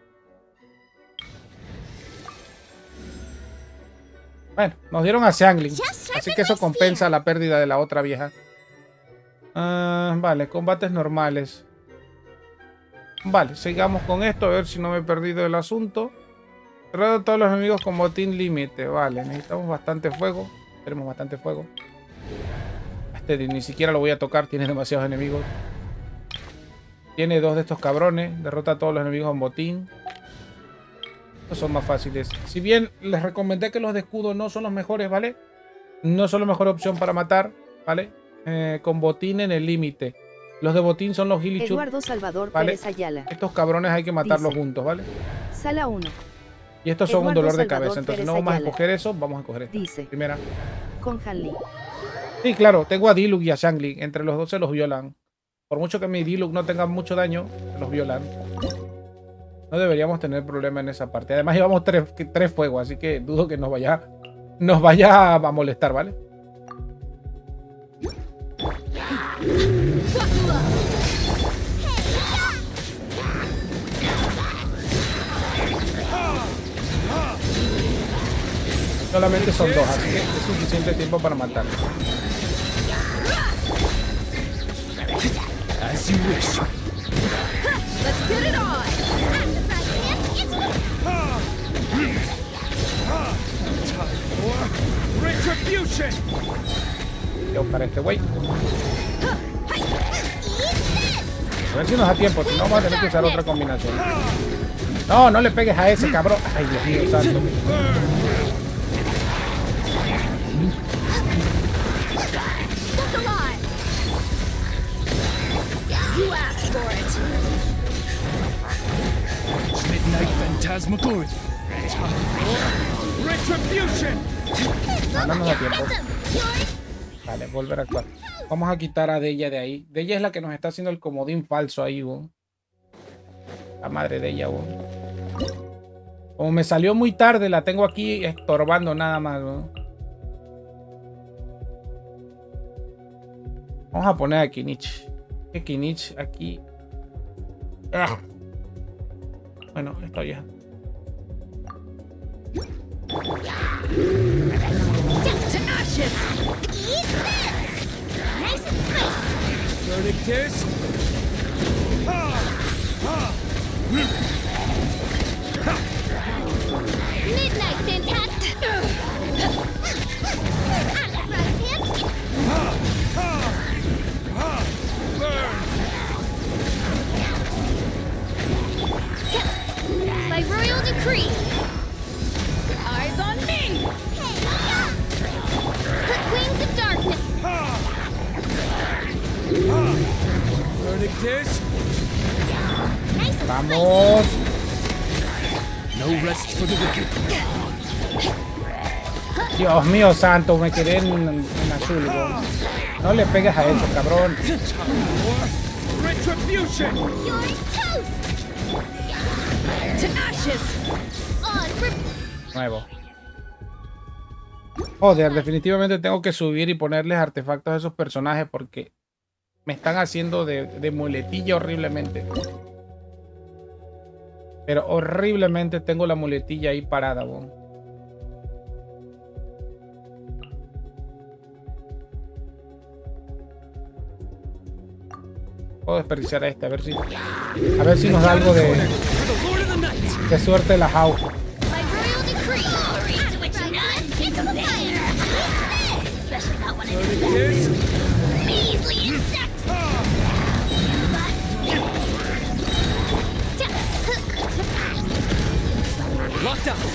Bueno, nos dieron a Xiangling. Así que eso compensa la pérdida de la otra vieja. Ah, vale, combates normales. Vale, sigamos con esto. A ver si no me he perdido el asunto. Cerrado a todos los enemigos con botín límite. Vale, necesitamos bastante fuego. Tenemos bastante fuego. Este ni siquiera lo voy a tocar. Tiene demasiados enemigos. Tiene dos de estos cabrones. Derrota a todos los enemigos con botín. Estos son más fáciles. Si bien les recomendé que los de escudo no son los mejores, ¿vale? No son la mejor opción para matar, ¿vale? Eh, con botín en el límite. Los de botín son los Gilichuk. Eduardo Salvador ¿vale? Pérez Ayala. Estos cabrones hay que matarlos Dice. juntos, ¿vale? Sala uno. Y estos son Eduardo un dolor de Salvador cabeza. Entonces Pérez no vamos a Ayala. escoger eso, vamos a escoger esta. Dice. Primera. Con Hanli. Sí, claro, tengo a Diluc y a Xiangling. Entre los dos se los violan. Por mucho que mi Diluc no tenga mucho daño, se los violan. No deberíamos tener problema en esa parte. Además llevamos tres, tres fuegos, así que dudo que nos vaya, nos vaya a molestar, ¿vale? Solamente son dos, así que es suficiente tiempo para matarlos. As you wish. Let's get it on. Retribution. Voy a buscar a este güey. A ver si nos da tiempo, si no vamos a tener que usar otra combinación. No, no le pegues a ese cabrón. Ay, Dios mío, santo. Look alive. You asked for it. Midnight Phantasmagoria. Retribution. No, no nos da tiempo. Vale, volver a actuar. Vamos a quitar a Deya de ahí. Deya es la que nos está haciendo el comodín falso ahí, weón. La madre de ella, weón. Como me salió muy tarde, la tengo aquí estorbando nada más, ¿no? Vamos a poner a Kinich. Que Kinich aquí. ¡Ah! Bueno, está bien. Death to ashes! Eat this! Nice and spicy. Burning tears. Midnight fantastic. At the front hip. By royal decree! Eyes on me! Hey, yeah. Put wings of darkness. Burning tears. Nice and Vamos. No rest for the wicked. Dios mío santo, me quedé en, en azul, bro. No le pegues a eso, cabrón. Retribution. You're toast. To ashes! Oz for Nuevo. Joder, definitivamente tengo que subir y ponerles artefactos a esos personajes porque me están haciendo de, de muletilla horriblemente. Pero horriblemente tengo la muletilla ahí parada, bon. Puedo desperdiciar a este, a ver si a ver si nos da algo de, For the Lord of the Night. de suerte la How. by royal decree. Glory to what you got. Into the fire. Eat this. Especially not when Burning it's tears. measly insects. Locked up.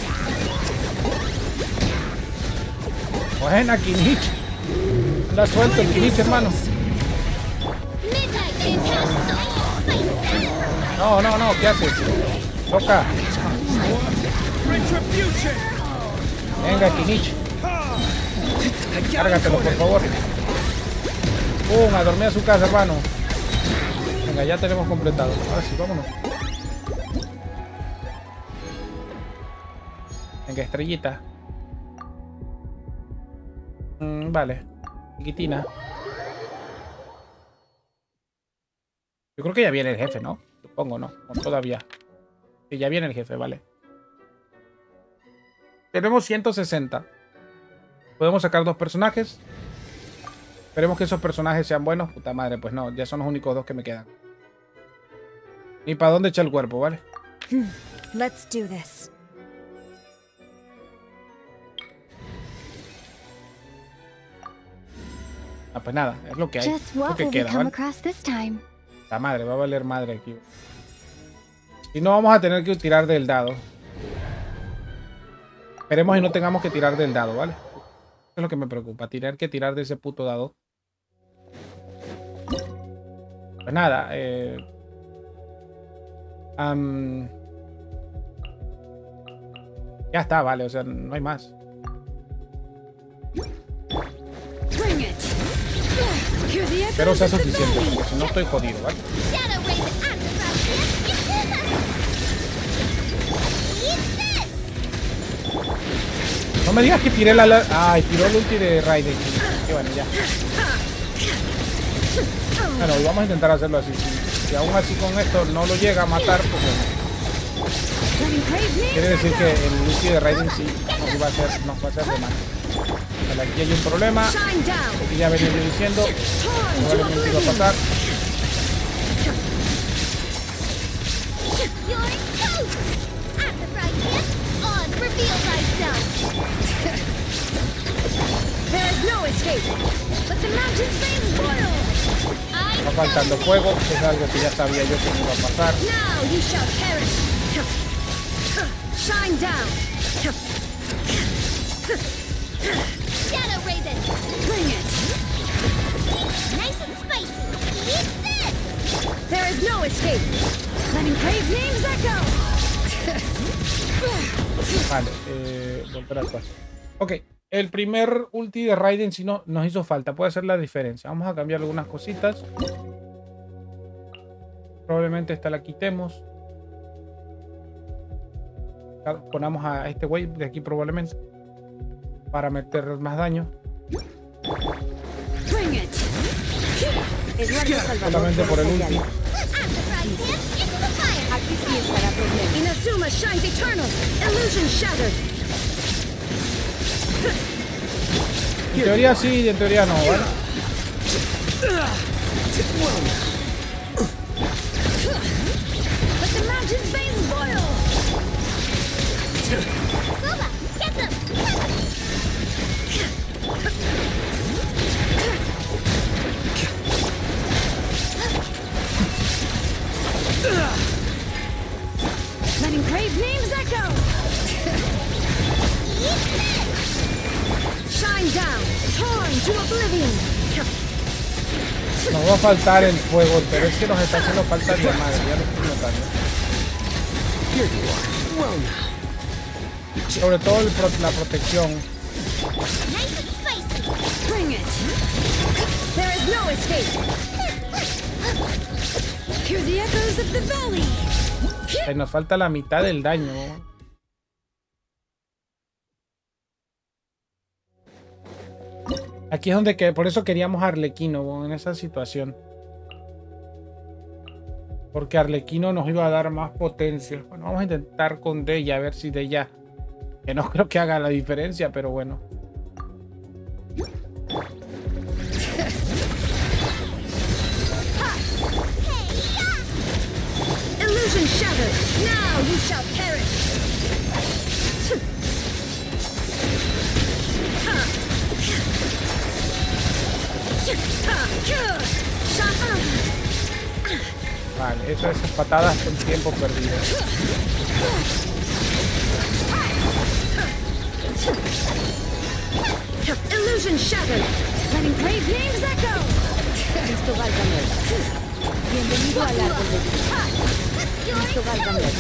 Buena, Kinich. La suelto el Kinich, hermano. Midnight fantastic. No, no, no, ¿qué haces? Toca. Retribution. Venga, Kinich. I got him Cárgatelo, por cornered. favor. Pum, a dormir a su casa, hermano. Venga, ya tenemos completado. Ahora sí, vámonos. Venga, estrellita. Mm, vale. Chiquitina. Yo creo que ya viene el jefe, ¿no? Supongo, ¿no? O todavía. Sí, ya viene el jefe, vale. Tenemos ciento sesenta. Podemos sacar dos personajes. Esperemos que esos personajes sean buenos. Puta madre, pues no. Ya son los únicos dos que me quedan. Ni para dónde echa el cuerpo, ¿vale? Let's do this. Ah, pues nada. Es lo que hay. Just Es lo what que will we queda, come ¿vale? across this time? La madre, va a valer madre aquí. Y no vamos a tener que tirar del dado. Esperemos y no tengamos que tirar del dado, ¿vale? Eso es lo que me preocupa. Tirar que tirar de ese puto dado. Pues nada. Eh... am, Ya está, vale. O sea, no hay más. Bring it! Hear the echoes Pero sea of the suficiente. valley. Porque si no estoy jodido, ¿vale? Shadow Raven at the front hip. Eat this. No me digas que tiré la... la- Ay, tiró el ulti de Raiden. Que bueno, ya. Bueno, y vamos a intentar hacerlo así. Si, si aún así con esto no lo llega a matar, pues bueno. Letting brave names Quiere decir que echo. el ulti de Raiden sí nos va a hacer, nos va a hacer de mal. Vale, aquí hay un problema. Shine down. Y ya venía yo diciendo. Torn to Probablemente iba a oblivion. pasar. You're toast. At the front hip. Oz reveal thyself. There is no escape. But the mountains rain spoil. I Va faltando fuego. Que es algo que ya sabía yo que me iba a pasar. Now you shall perish. Shine down. Shadow Raven. Bring it. Nice and spicy. Eat this. There is no escape. Letting brave names echo. Vale, eh, volver al paso. Ok, el primer ulti de Raiden sí no, nos hizo falta. Puede hacer la diferencia. Vamos a cambiar algunas cositas. Probablemente esta la quitemos. ponamos a este güey de aquí probablemente para meter más daño. Bring it. Eduardo Salvador Solamente por el Pérez ulti. Ayala. Aquí sí estará problema. Inazuma shines eternal. Illusion shattered. En teoría sí, en teoría no, ¿vale? Let the mountain's veins boil. Booba, get them! Letting grave names echo. Shine down, torn to oblivion. Nos va a faltar el fuego, pero es que nos está haciendo falta de madre, ya lo estoy notando. Here you are. Well now. Sobre todo el pro- la protección. Nice and spicy! Bring it. There is no escape. Hear the echoes of the valley. Eh, nos falta la mitad del daño. Aquí es donde que por eso queríamos a Arlequino en esa situación. Porque Arlequino nos iba a dar más potencia. Bueno, vamos a intentar con Deya, a ver si Deya, que no creo que haga la diferencia, pero bueno. Illusion shattered. Now you shall perish. Vale, eso, esas patadas son tiempo perdido. Illusion shattered. Letting grave names echo. Cristóbal Gamer. Bienvenido al árbol de vida. Cristóbal Gamer.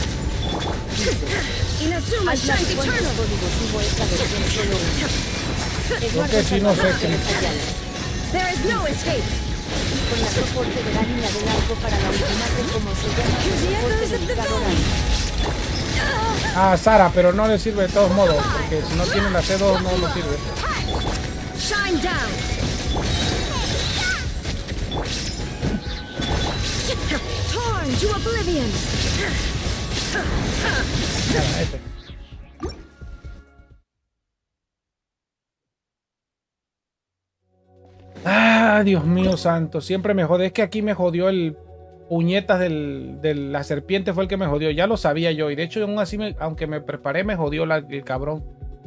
Inazuma Hay más shines buenos eternal. códigos hubo esta versión solo uno. Eduardo que sí, no sé Salvador qué- Pérez Ayala. There is no escape. Con la soporte de la niña del arco para la ultimate como se llama Hear su the soporte echoes of the dedicado a valley. Ah, Sara, pero no le sirve de todos modos, porque si no tiene la C dos no nos sirve. Shine down. Torn to oblivion. Ah, este. Ah, Dios mío santo, siempre me jode. Es que aquí me jodió el puñetas del, de la serpiente, fue el que me jodió. Ya lo sabía yo. Y de hecho, aún así, me- aunque me preparé, me jodió la- el cabrón.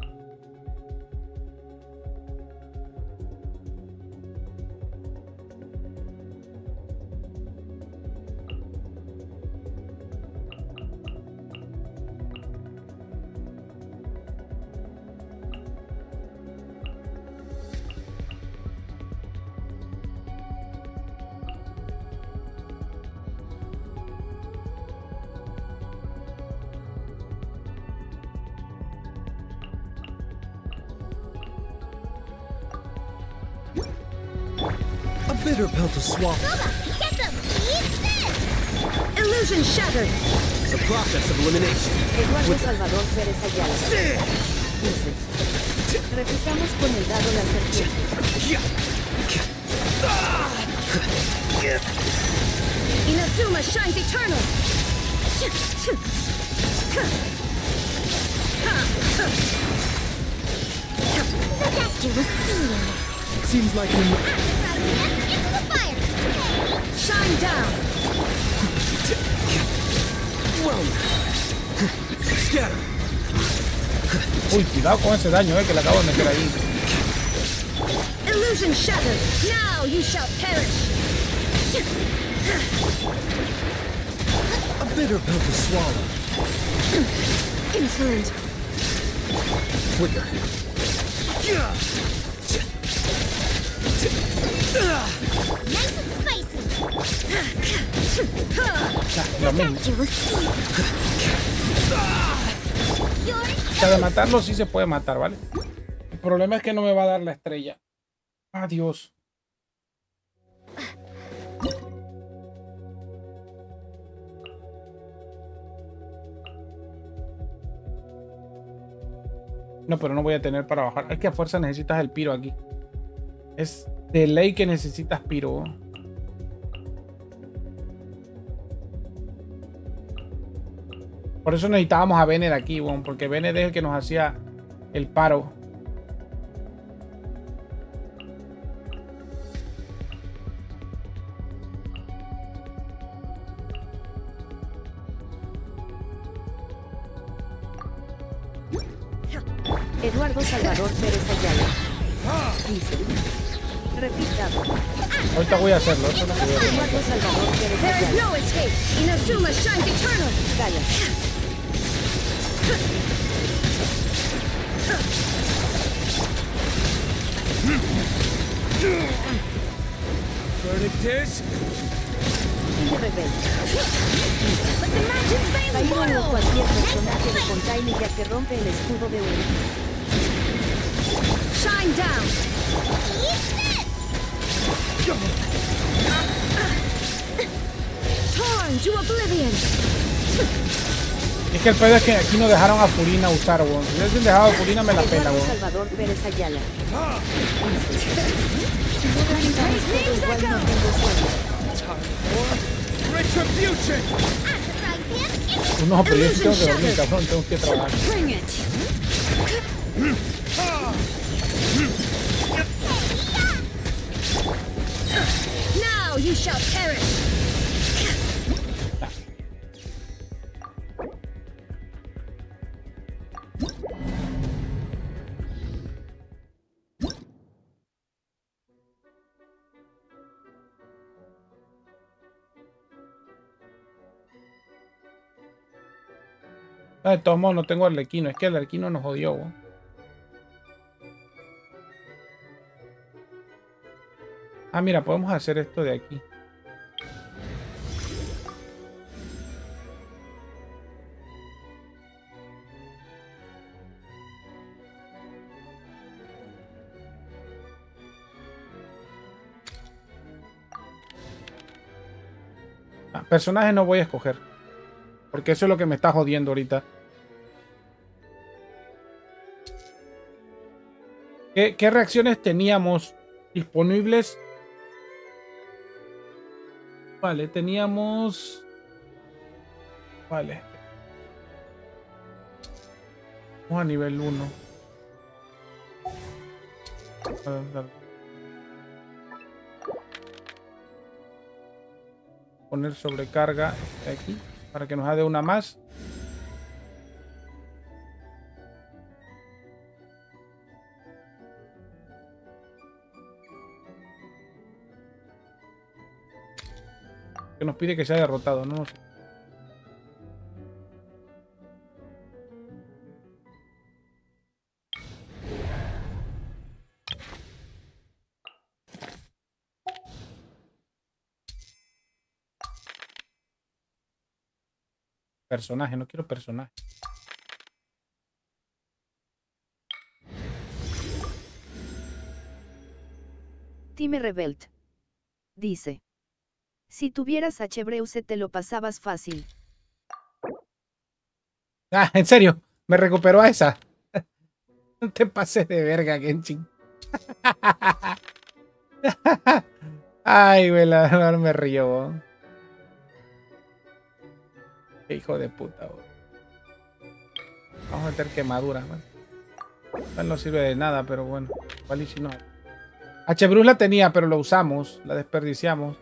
A bitter pill to swallow. Booba, get them! Eat this! Illusion shattered. The process of elimination. Eduardo Salvador Pérez Ayala. Dice. Repitamos con el dado la serpiente. Inazuma shines eternal. The doctor was seeing. Seems like an Into the fire! Shine down. well. Scatter. Uy, cuidado con ese daño eh, que le acabo de meter ahí. Illusion shattered. Now you shall perish. A bitter pill to swallow. Insolent. Flicker. Nice and spicy! Ya, lo mismo. Doctor was seeing. You're O sea, de matarlo sí se puede matar, ¿vale? El problema es que no me va a dar la estrella. Adiós. No, pero no voy a tener para bajar. Es que a fuerza necesitas el piro aquí. Es de ley que necesitas piro. Por eso necesitábamos a Bennett aquí, bueno, porque Bennett es el que nos hacía el paro. Eduardo Salvador Pérez Ayala. Dice. Repitado. Ahorita voy a hacerlo. Eso es lo que voy a hacer. Eduardo Salvador Pérez There is Ayala. no escape. Inazuma shines eternal. Gala. Verdict is... Time Rebelde. But the magic's veins Caído en boil. cualquier personaje de Fontaine ya que rompe el escudo de oro. Shine down. Torn to oblivion. Es que el pedo es que aquí no dejaron a Furina usar, weón. Si hubiesen dejado a Furina me la pela, Eduardo weón. Salvador Pérez Ayala. Si no realizamos todo igual no tengo sueño. Retribution! No, pero yo sí tengo que dormir, cabrón. Tengo que trabajar. Bring it. Now you shall perish. Ah, de todos modos no tengo arlequino. Es que el arlequino nos jodió, weón. Ah, mira, podemos hacer esto de aquí. Ah, personaje no voy a escoger. Porque eso es lo que me está jodiendo ahorita. ¿Qué, qué reacciones teníamos disponibles? Vale, teníamos... Vale. Vamos a nivel uno. Poner sobrecarga aquí para que nos haga una más. Que nos pide que sea derrotado, no, no sé. Personaje, no quiero personaje. Time Rebelt. Dice. Si tuvieras H. Breuse te lo pasabas fácil. Ah, en serio, me recuperó a esa. No te pases de verga, Genshin. Ay, güey, la verdad me río, bo. Qué hijo de puta, bo. Vamos a meter quemadura, man. No nos sirve de nada, pero bueno. Igual y si no. H. Bruce la tenía, pero lo usamos. La desperdiciamos.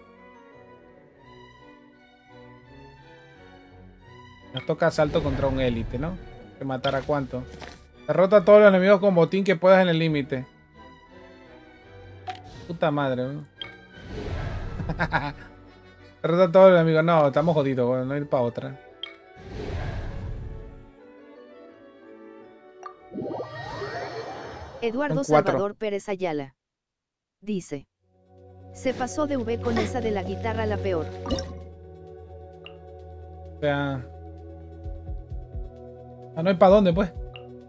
Nos toca asalto contra un élite, ¿no? Que matar a cuánto. Derrota a todos los enemigos con botín que puedas en el límite. Puta madre, ¿no? Derrota a todos los enemigos. No, estamos jodidos, bueno, no ir para otra. Eduardo Salvador Pérez Ayala. Dice. Se pasó de V con esa de la guitarra la peor. O sea... Ah, no hay para dónde, pues.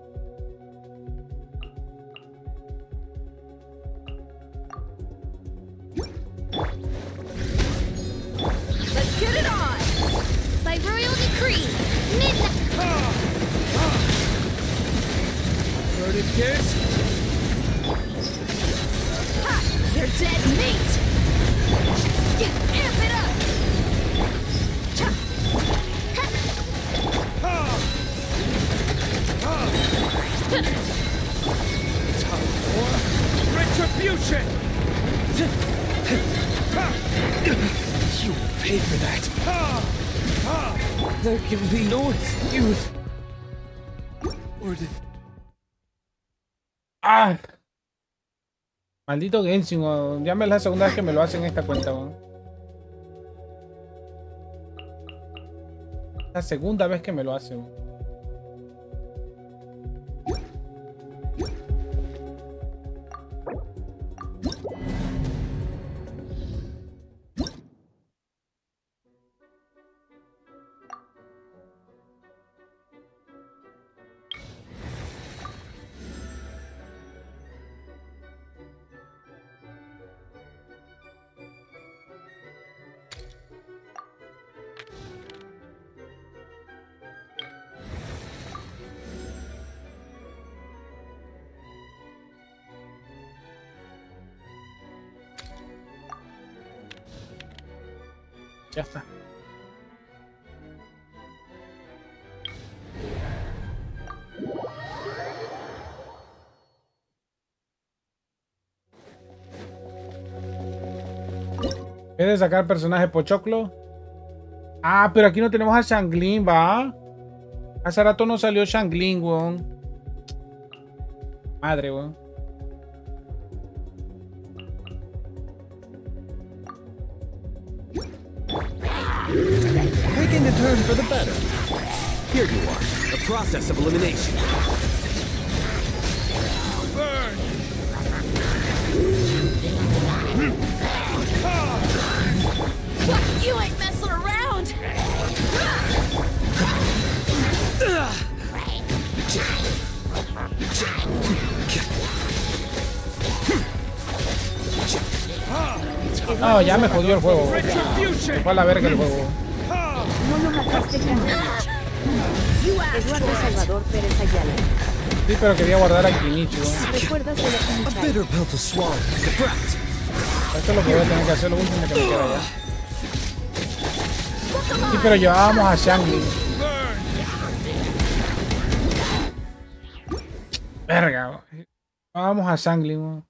Let's get it on. By royal decree, midnight. Burning kids! You're dead meat! Get amp it up! Cha. Time for retribution! You will pay for that! There can be no excuse! Or the ¡Ah! Maldito Genshin, weón. Ya me es la segunda vez que me lo hacen en esta cuenta, weón. La segunda vez que me lo hacen, weón. Ya está. ¿Quieres sacar personaje pochoclo? Ah, pero aquí no tenemos a Xianglin, ¿va? Hace rato no salió Xianglin, weón. Madre, weón. making the turn for the better. Here you are, the process of elimination. Burn! What? You ain't messing around! No, ya me jodió el juego. Se fue a la verga el juego. No lo mataste, Kanich. Eduardo Salvador Pérez Ayala. Sí, pero quería guardar a Kinichi, ¿no? ¿Recuerdas de la A Kinichai? bitter pill to swallow. The brat. Esto es lo que voy a tener que hacer, lo último que me queda ya. Sí, pero llevábamos a Xianglin. Verga, llevábamos a Xianglin, ¿no?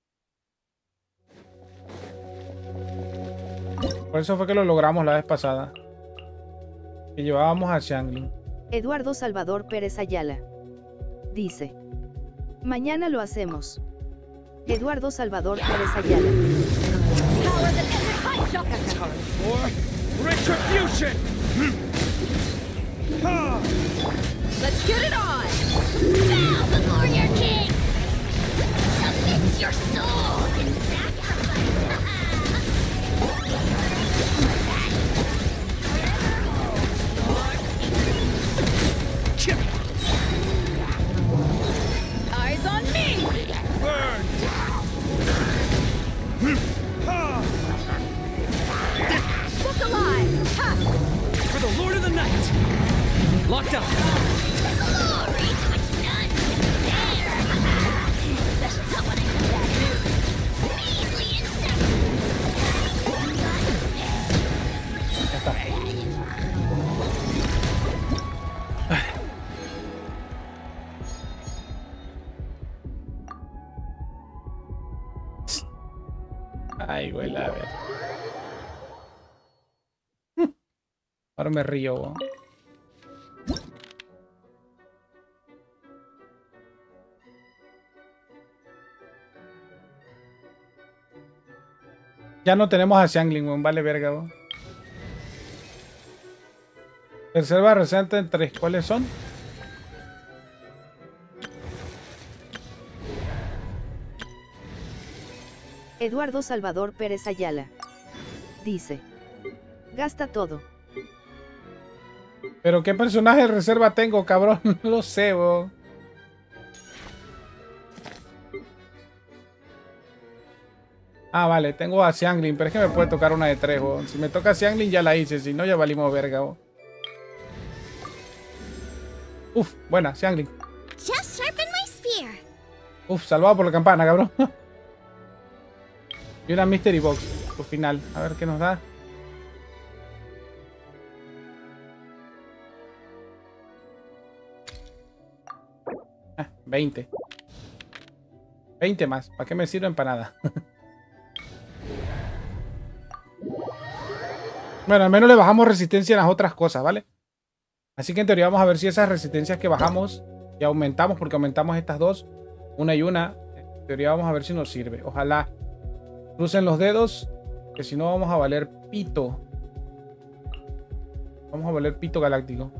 Por eso fue que lo logramos la vez pasada. Que llevábamos a Xianglin. Eduardo Salvador Pérez Ayala. Dice. Mañana lo hacemos. Eduardo Salvador Pérez Ayala. Power that ends high shock. Retribution! Let's get it on! Bow before your king! Submit your souls in sacrifice! Eyes on me! Burn! Book alive! Ha! For the Lord of the Night! Locked up! Glory to which none can dare! Special someone I know that news! Measly insect! Ya está. Ay, güey, la ver. Ahora me río, güey. Ya no tenemos a Xianglin, weón. Vale verga, weón. Reserva recente en tres. ¿Cuáles son? Eduardo Salvador Pérez Ayala. Dice. Gasta todo. ¿Pero qué personaje de reserva tengo, cabrón? No lo sé, weón. Ah, vale. Tengo a Xianglin, pero es que me puede tocar una de tres, weón. Si me toca Xianglin ya la hice. Si no, ya valimos verga, weón. Uf, buena, Xianglin. Just sharpen my spear. Uf, salvado por la campana, cabrón. Y una Mystery Box por final. A ver qué nos da. Ah, veinte. veinte más. ¿Para qué me sirven? Para nada. Bueno, al menos le bajamos resistencia a las otras cosas, ¿vale? Así que en teoría vamos a ver si esas resistencias que bajamos y aumentamos, porque aumentamos estas dos, una y una, en teoría vamos a ver si nos sirve. Ojalá crucen los dedos, que si no vamos a valer pito. Vamos a valer pito galáctico.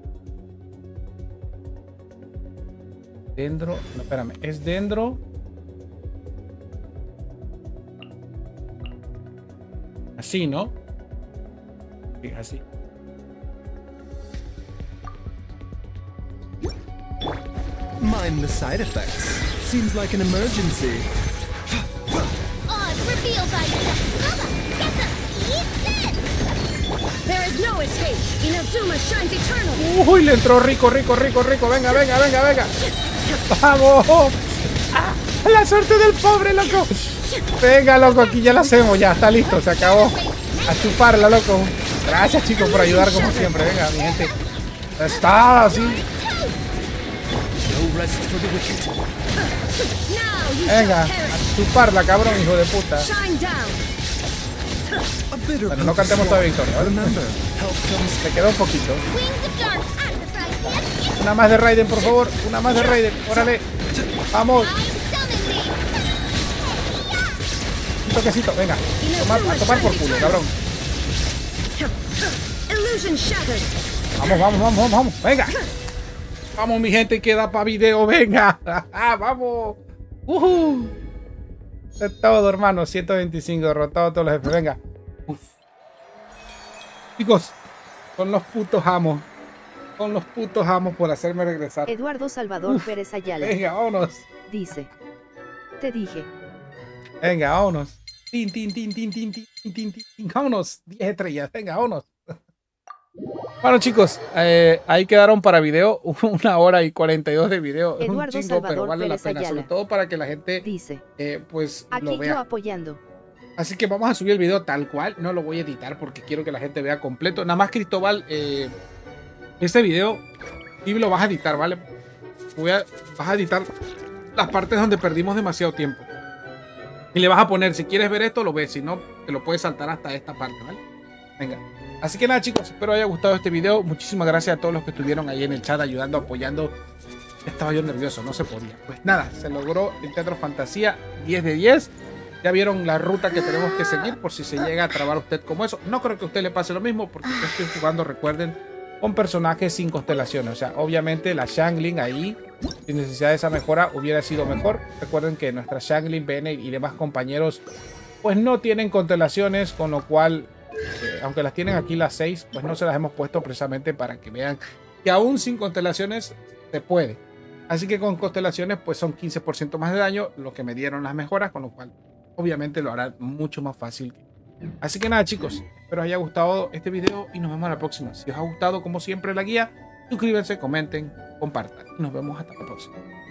Dendro, no, espérame, es dendro. Así, ¿no? Sí, así. Mind the side effects. Seems like an emergency. Oz reveals Aisha. Mama, get them. Eat this. There is no escape. Inazuma shines eternal. Uy, le entró rico, rico, rico, rico. Venga, venga, venga, venga. ¡Vamos! ¡Ah! ¡La suerte del pobre, loco! Venga, loco, aquí ya la hacemos. Ya, está listo, se acabó. A chuparla, loco. Gracias, chicos, por ayudar como siempre. Venga, mi gente. Está así. No rest for the wicked. Now you Venga, shall perish. a chuparla, cabrón, hijo de puta. Shine down. A bitter Bueno, no cantemos toda victoria, ¿vale? Remember, help comes. Le quedó un poquito. Wings of Dark sacrifice. Una más de Raiden, por favor. Una más de Raiden. Órale. Vamos. I summon thee. Un toquecito. Venga. Tomar, a tomar por culo, cabrón. Illusion shattered. Vamos, vamos, vamos, vamos, vamos. Venga. Vamos, mi gente, queda para video. Venga. Vamos. Uh -huh. Todo, hermano. ciento veinticinco. Derrotado todos los jefes. Venga. Uf. Chicos, con los putos amos. Con los putos amos por hacerme regresar. Eduardo Salvador Uf. Pérez Ayala Venga, vámonos. dice: Te dije. Venga, vámonos. Tin, tin, tin, tin, tin, tin, tin, tin, tin. Vámonos. diez estrellas. Venga, vámonos. Bueno, chicos, eh, ahí quedaron para video. Una hora y cuarenta y dos de video. Es un Eduardo chingo, Salvador pero vale la Pérez pena. Ayala Sobre todo para que la gente dice: eh, pues Aquí lo yo vea. apoyando. Así que vamos a subir el video tal cual. No lo voy a editar porque quiero que la gente vea completo. Nada más, Cristóbal, eh, este video sí lo vas a editar, ¿vale? Voy a, vas a editar las partes donde perdimos demasiado tiempo. Y le vas a poner, si quieres ver esto, lo ves. Si no, te lo puedes saltar hasta esta parte, ¿vale? Venga. Así que nada, chicos, espero haya gustado este video. Muchísimas gracias a todos los que estuvieron ahí en el chat ayudando, apoyando. Estaba yo nervioso, no se podía. Pues nada, se logró el Teatro Fantasía diez de diez. Ya vieron la ruta que tenemos que seguir por si se llega a trabar usted como eso. No creo que a usted le pase lo mismo porque yo estoy jugando, recuerden, con personajes sin constelaciones. O sea, obviamente la Xiangling ahí, sin necesidad de esa mejora, hubiera sido mejor. Recuerden que nuestra Xiangling, Bene y demás compañeros pues no tienen constelaciones, con lo cual, eh, aunque las tienen aquí las seis, pues no se las hemos puesto precisamente para que vean que aún sin constelaciones se puede. Así que con constelaciones pues son quince por ciento más de daño, lo que me dieron las mejoras, con lo cual obviamente lo hará mucho más fácil. Así que nada, chicos, espero os haya gustado este video y nos vemos a la próxima. Si os ha gustado, como siempre, la guía, suscríbanse, comenten, compartan. Y nos vemos hasta la próxima.